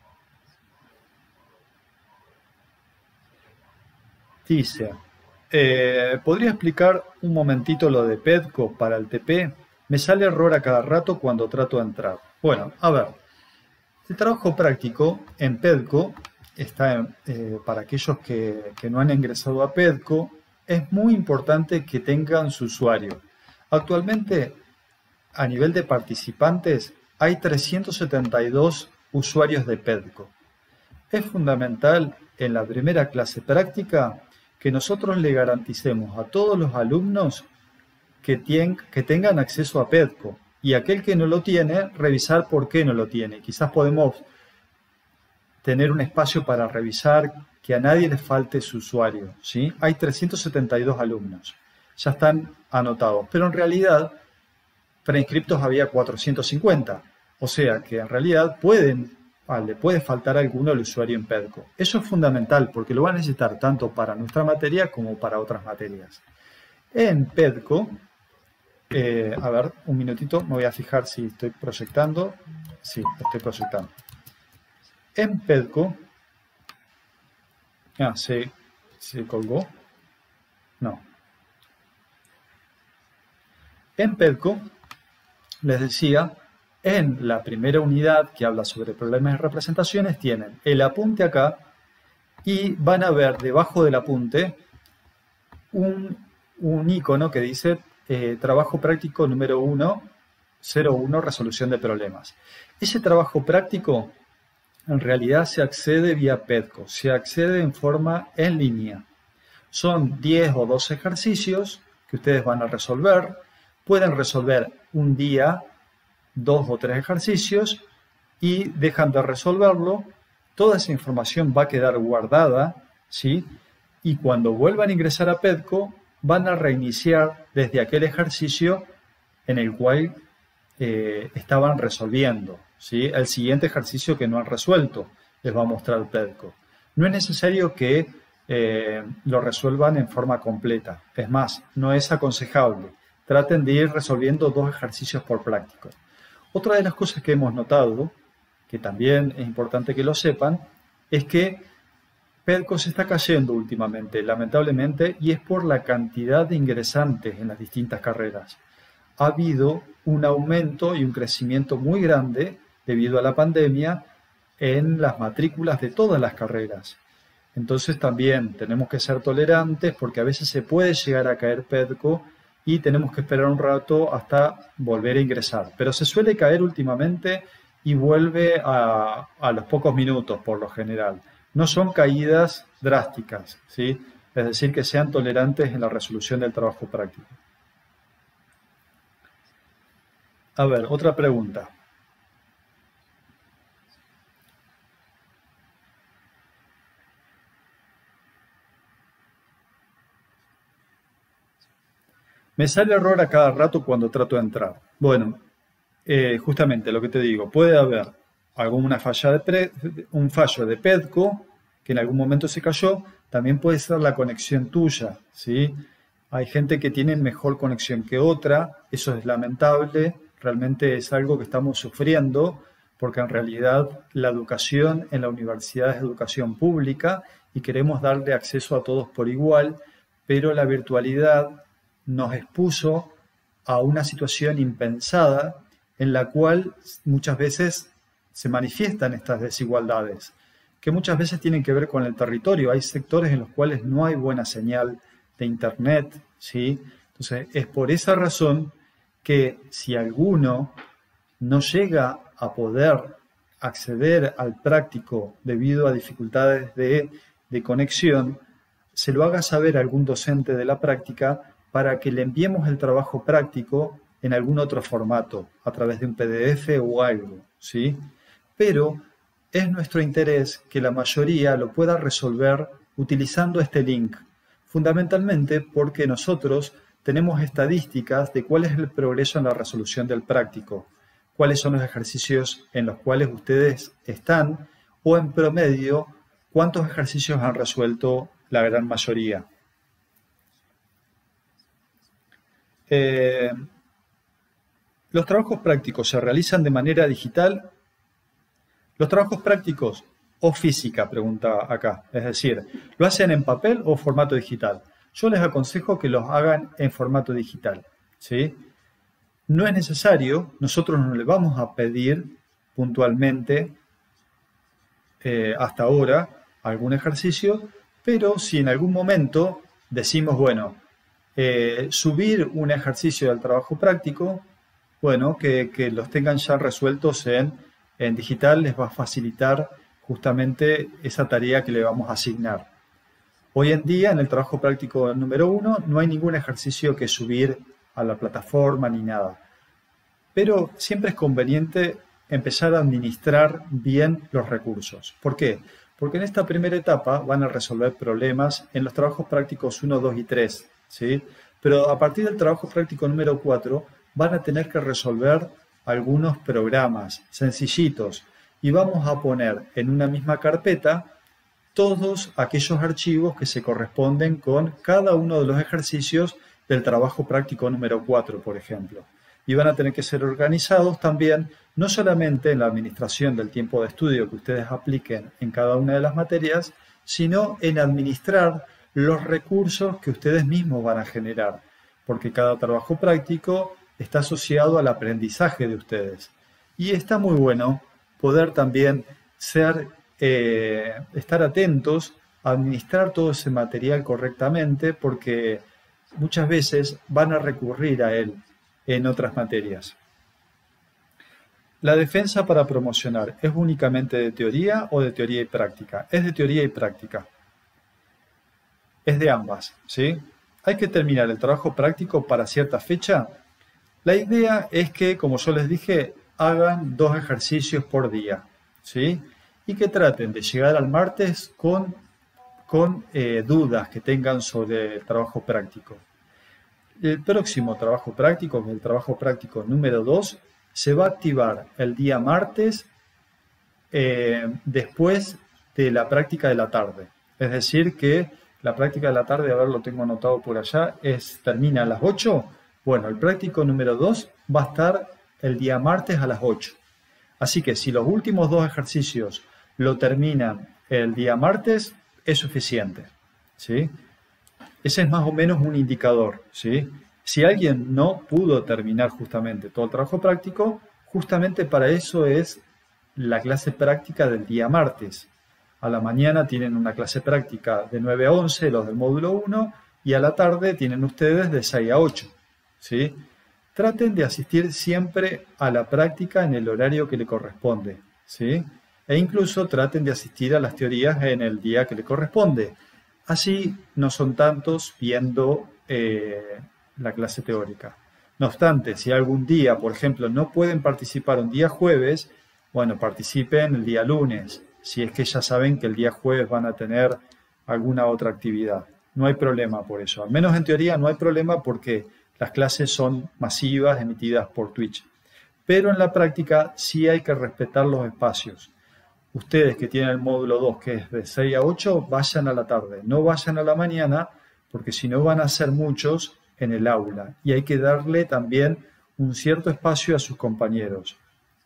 Speaker 1: Dice, eh, ¿podría explicar un momentito lo de PEDCO para el T P? Me sale error a cada rato cuando trato de entrar. Bueno, a ver, el trabajo práctico en PEDCO está, eh, para aquellos que, que no han ingresado a PEDCO, es muy importante que tengan su usuario. Actualmente, a nivel de participantes, hay trescientos setenta y dos usuarios de PEDCO. Es fundamental en la primera clase práctica que nosotros le garanticemos a todos los alumnos que, tien, que tengan acceso a PEDCO, y aquel que no lo tiene, revisar por qué no lo tiene. Quizás podemos tener un espacio para revisar que a nadie le falte su usuario, ¿sí? Hay trescientos setenta y dos alumnos, ya están anotados, pero en realidad preinscriptos había cuatrocientos cincuenta, o sea que en realidad pueden, ah, le puede faltar alguno al usuario en PEDCO. Eso es fundamental porque lo va a necesitar tanto para nuestra materia como para otras materias. En PEDCO, eh, a ver, un minutito, me voy a fijar si estoy proyectando. Sí, estoy proyectando. En PEDCO, ah, se, se colgó, no. En PEDCO, les decía, en la primera unidad que habla sobre problemas de representaciones tienen el apunte acá y van a ver debajo del apunte un, un icono que dice eh, trabajo práctico número uno, cero uno, resolución de problemas. Ese trabajo práctico en realidad se accede vía PEDCO, se accede en forma en línea. Son diez o doce ejercicios que ustedes van a resolver. Pueden resolver un día, dos o tres ejercicios y dejan de resolverlo. Toda esa información va a quedar guardada, ¿sí? Y cuando vuelvan a ingresar a PEDCO, van a reiniciar desde aquel ejercicio en el cual eh, estaban resolviendo, ¿sí? El siguiente ejercicio que no han resuelto les va a mostrar PEDCO. No es necesario que eh, lo resuelvan en forma completa. Es más, no es aconsejable. Traten de ir resolviendo dos ejercicios por práctico. Otra de las cosas que hemos notado, que que también es importante que lo sepan, es que PEDCO se está cayendo últimamente, lamentablemente, y es por la cantidad de ingresantes en las distintas carreras. Ha habido un aumento y un crecimiento muy grande debido a la pandemia en las matrículas de todas las carreras. Entonces también tenemos que ser tolerantes porque a veces se puede llegar a caer PEDCO y tenemos que esperar un rato hasta volver a ingresar. Pero se suele caer últimamente y vuelve a, a los pocos minutos por lo general. No son caídas drásticas, ¿sí? Es decir, que sean tolerantes en la resolución del trabajo práctico. A ver, otra pregunta. Me sale error a cada rato cuando trato de entrar. Bueno, eh, justamente lo que te digo, puede haber alguna falla de pre, un fallo de PEDCO que en algún momento se cayó, también puede ser la conexión tuya, ¿sí? Hay gente que tiene mejor conexión que otra, eso es lamentable, realmente es algo que estamos sufriendo, porque en realidad la educación en la universidad es educación pública y queremos darle acceso a todos por igual, pero la virtualidad nos expuso a una situación impensada en la cual muchas veces se manifiestan estas desigualdades, que muchas veces tienen que ver con el territorio. Hay sectores en los cuales no hay buena señal de internet, ¿sí? Entonces, es por esa razón que si alguno no llega a poder acceder al práctico debido a dificultades de, de conexión, se lo haga saber a algún docente de la práctica para que le enviemos el trabajo práctico en algún otro formato, a través de un P D F o algo, ¿sí? Pero es nuestro interés que la mayoría lo pueda resolver utilizando este link, fundamentalmente porque nosotros tenemos estadísticas de cuál es el progreso en la resolución del práctico, cuáles son los ejercicios en los cuales ustedes están o en promedio cuántos ejercicios han resuelto la gran mayoría. Eh, ¿Los trabajos prácticos se realizan de manera digital? Los trabajos prácticos o física, pregunta acá, es decir, ¿lo hacen en papel o formato digital? Yo les aconsejo que los hagan en formato digital, ¿sí? No es necesario, nosotros no le vamos a pedir puntualmente eh, hasta ahora algún ejercicio, pero si en algún momento decimos, bueno, eh, subir un ejercicio del trabajo práctico, bueno, que, que los tengan ya resueltos en, en digital les va a facilitar justamente esa tarea que le vamos a asignar. Hoy en día, en el trabajo práctico número uno, no hay ningún ejercicio que subir a la plataforma ni nada. Pero siempre es conveniente empezar a administrar bien los recursos. ¿Por qué? Porque en esta primera etapa van a resolver problemas en los trabajos prácticos uno, dos y tres, ¿sí? Pero a partir del trabajo práctico número cuatro van a tener que resolver algunos programas sencillitos y vamos a poner en una misma carpeta todos aquellos archivos que se corresponden con cada uno de los ejercicios del trabajo práctico número cuatro, por ejemplo. Y van a tener que ser organizados también, no solamente en la administración del tiempo de estudio que ustedes apliquen en cada una de las materias, sino en administrar los recursos que ustedes mismos van a generar, porque cada trabajo práctico está asociado al aprendizaje de ustedes. Y está muy bueno poder también ser, eh, estar atentos a administrar todo ese material correctamente, porque muchas veces van a recurrir a él en otras materias. La defensa para promocionar, ¿es únicamente de teoría o de teoría y práctica? Es de teoría y práctica. Es de ambas, ¿sí? Hay que terminar el trabajo práctico para cierta fecha. La idea es que, como yo les dije, hagan dos ejercicios por día, ¿sí? Y que traten de llegar al martes con, con eh, dudas que tengan sobre el trabajo práctico. El próximo trabajo práctico, el trabajo práctico número dos, se va a activar el día martes eh, después de la práctica de la tarde. Es decir, que la práctica de la tarde, a ver, lo tengo anotado por allá, es, termina a las ocho. Bueno, el práctico número dos va a estar el día martes a las ocho. Así que si los últimos dos ejercicios lo terminan el día martes, es suficiente, ¿sí? Ese es más o menos un indicador, ¿sí? Si alguien no pudo terminar justamente todo el trabajo práctico, justamente para eso es la clase práctica del día martes. A la mañana tienen una clase práctica de nueve a once, los del módulo uno, y a la tarde tienen ustedes de seis a ocho, ¿sí? Traten de asistir siempre a la práctica en el horario que le corresponde, ¿sí? E incluso traten de asistir a las teorías en el día que le corresponde. Así no son tantos viendo eh, la clase teórica. No obstante, si algún día, por ejemplo, no pueden participar un día jueves, bueno, participen el día lunes, si es que ya saben que el día jueves van a tener alguna otra actividad. No hay problema por eso. Al menos en teoría no hay problema porque las clases son masivas, emitidas por Twitch. Pero en la práctica sí hay que respetar los espacios. Ustedes que tienen el módulo dos, que es de seis a ocho, vayan a la tarde, no vayan a la mañana, porque si no van a ser muchos en el aula. Y hay que darle también un cierto espacio a sus compañeros.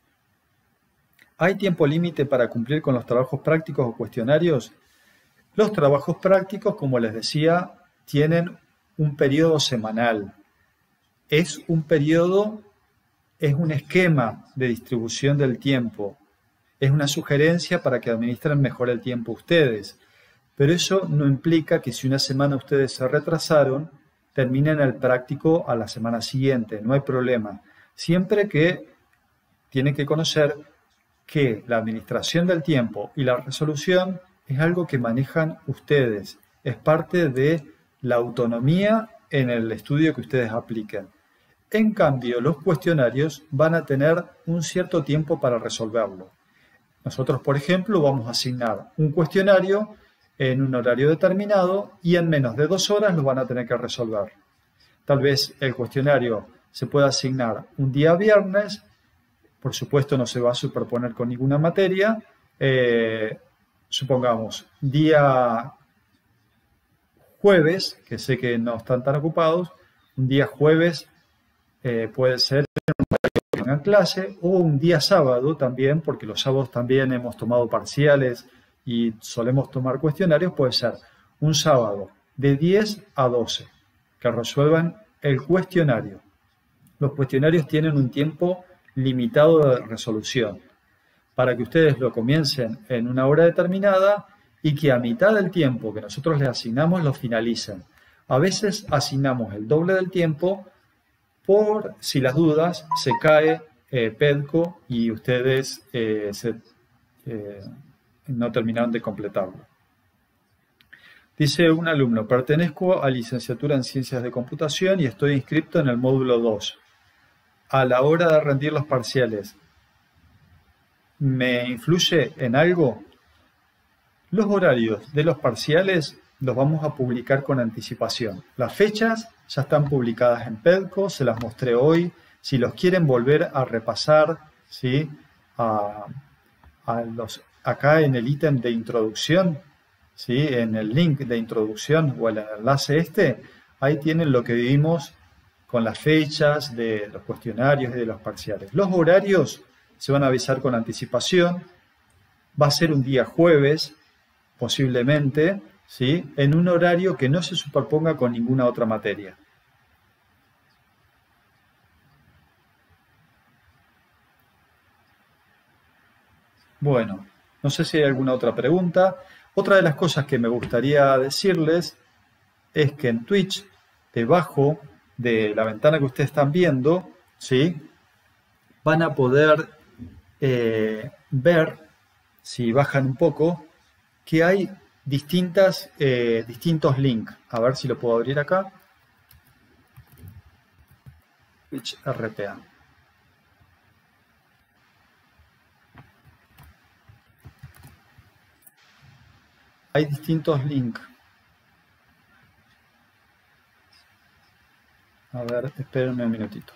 Speaker 1: ¿Hay tiempo límite para cumplir con los trabajos prácticos o cuestionarios? Los trabajos prácticos, como les decía, tienen un periodo semanal. Es un periodo, es un esquema de distribución del tiempo. Es una sugerencia para que administren mejor el tiempo ustedes. Pero eso no implica que si una semana ustedes se retrasaron, terminen el práctico a la semana siguiente. No hay problema. Siempre que tienen que conocer que la administración del tiempo y la resolución es algo que manejan ustedes. Es parte de la autonomía en el estudio que ustedes apliquen. En cambio, los cuestionarios van a tener un cierto tiempo para resolverlo. Nosotros, por ejemplo, vamos a asignar un cuestionario en un horario determinado y en menos de dos horas lo van a tener que resolver. Tal vez el cuestionario se pueda asignar un día viernes, por supuesto no se va a superponer con ninguna materia, eh, supongamos día jueves, que sé que no están tan ocupados, un día jueves eh, puede ser en clase, o un día sábado también, porque los sábados también hemos tomado parciales y solemos tomar cuestionarios, puede ser un sábado de diez a doce, que resuelvan el cuestionario. Los cuestionarios tienen un tiempo limitado de resolución, para que ustedes lo comiencen en una hora determinada y que a mitad del tiempo que nosotros les asignamos lo finalicen. A veces asignamos el doble del tiempo por si las dudas se cae eh, PEDCO y ustedes eh, se, eh, no terminaron de completarlo. Dice un alumno, pertenezco a licenciatura en Ciencias de Computación y estoy inscrito en el módulo dos. A la hora de rendir los parciales, ¿me influye en algo? Los horarios de los parciales los vamos a publicar con anticipación. Las fechas ya están publicadas en PEDCO, se las mostré hoy. Si los quieren volver a repasar, ¿sí? a, a los, acá en el ítem de introducción, ¿sí? En el link de introducción o el enlace este, ahí tienen lo que vimos con las fechas de los cuestionarios y de los parciales. Los horarios se van a avisar con anticipación. Va a ser un día jueves, posiblemente, ¿sí? En un horario que no se superponga con ninguna otra materia. Bueno, no sé si hay alguna otra pregunta. Otra de las cosas que me gustaría decirles es que en Twitch, debajo de la ventana que ustedes están viendo, ¿sí? Van a poder eh, ver, si bajan un poco, que hay distintas, eh, distintos links. A ver si lo puedo abrir acá. Twitch R P A. Hay distintos links. A ver, espérenme un minutito.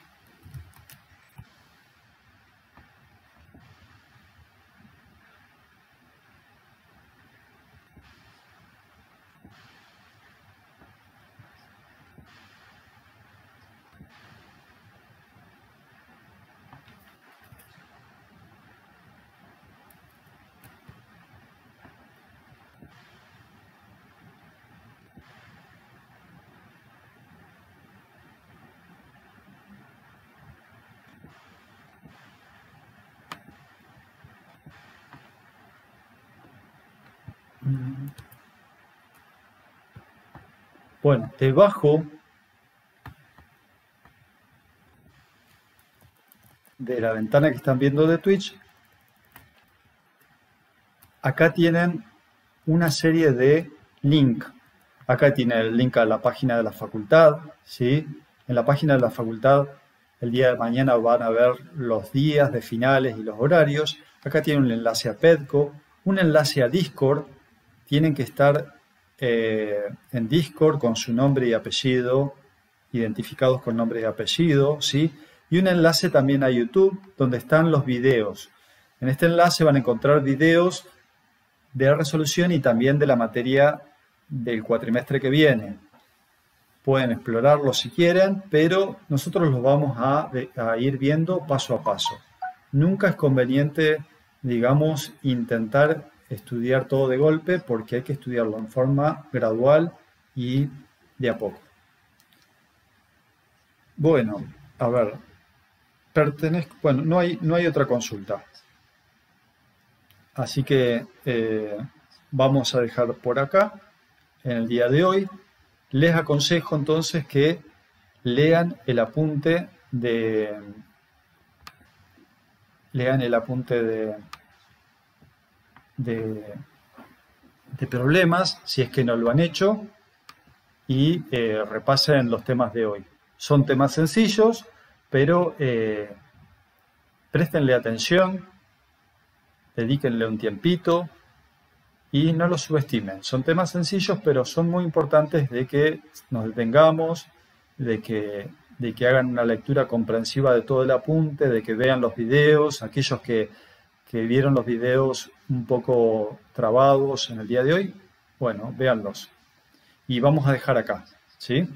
Speaker 1: Bueno, debajo de la ventana que están viendo de Twitch, acá tienen una serie de links. Acá tiene el link a la página de la facultad, ¿sí? En la página de la facultad, el día de mañana van a ver los días de finales y los horarios. Acá tiene un enlace a Pedco, un enlace a Discord. Tienen que estar eh, en Discord con su nombre y apellido, identificados con nombre y apellido, ¿sí? Y un enlace también a YouTube, donde están los videos. En este enlace van a encontrar videos de la resolución y también de la materia del cuatrimestre que viene. Pueden explorarlo si quieren, pero nosotros los vamos a, a ir viendo paso a paso. Nunca es conveniente, digamos, intentar estudiar todo de golpe, porque hay que estudiarlo en forma gradual y de a poco. Bueno, a ver, pertenezco, bueno, no hay, no hay otra consulta. Así que eh, vamos a dejar por acá en el día de hoy. Les aconsejo entonces que lean el apunte de lean el apunte de, de, de problemas, si es que no lo han hecho, y eh, repasen los temas de hoy. Son temas sencillos, pero eh, préstenle atención, dedíquenle un tiempito y no los subestimen. Son temas sencillos, pero son muy importantes de que nos detengamos, de que, de que hagan una lectura comprensiva de todo el apunte, de que vean los videos. Aquellos que, que vieron los videos un poco trabados en el día de hoy, bueno, véanlos. Y vamos a dejar acá, ¿sí?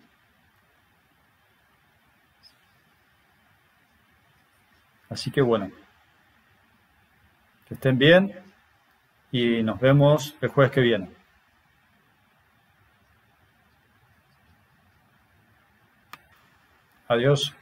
Speaker 1: Así que bueno, que estén bien y nos vemos el jueves que viene. Adiós.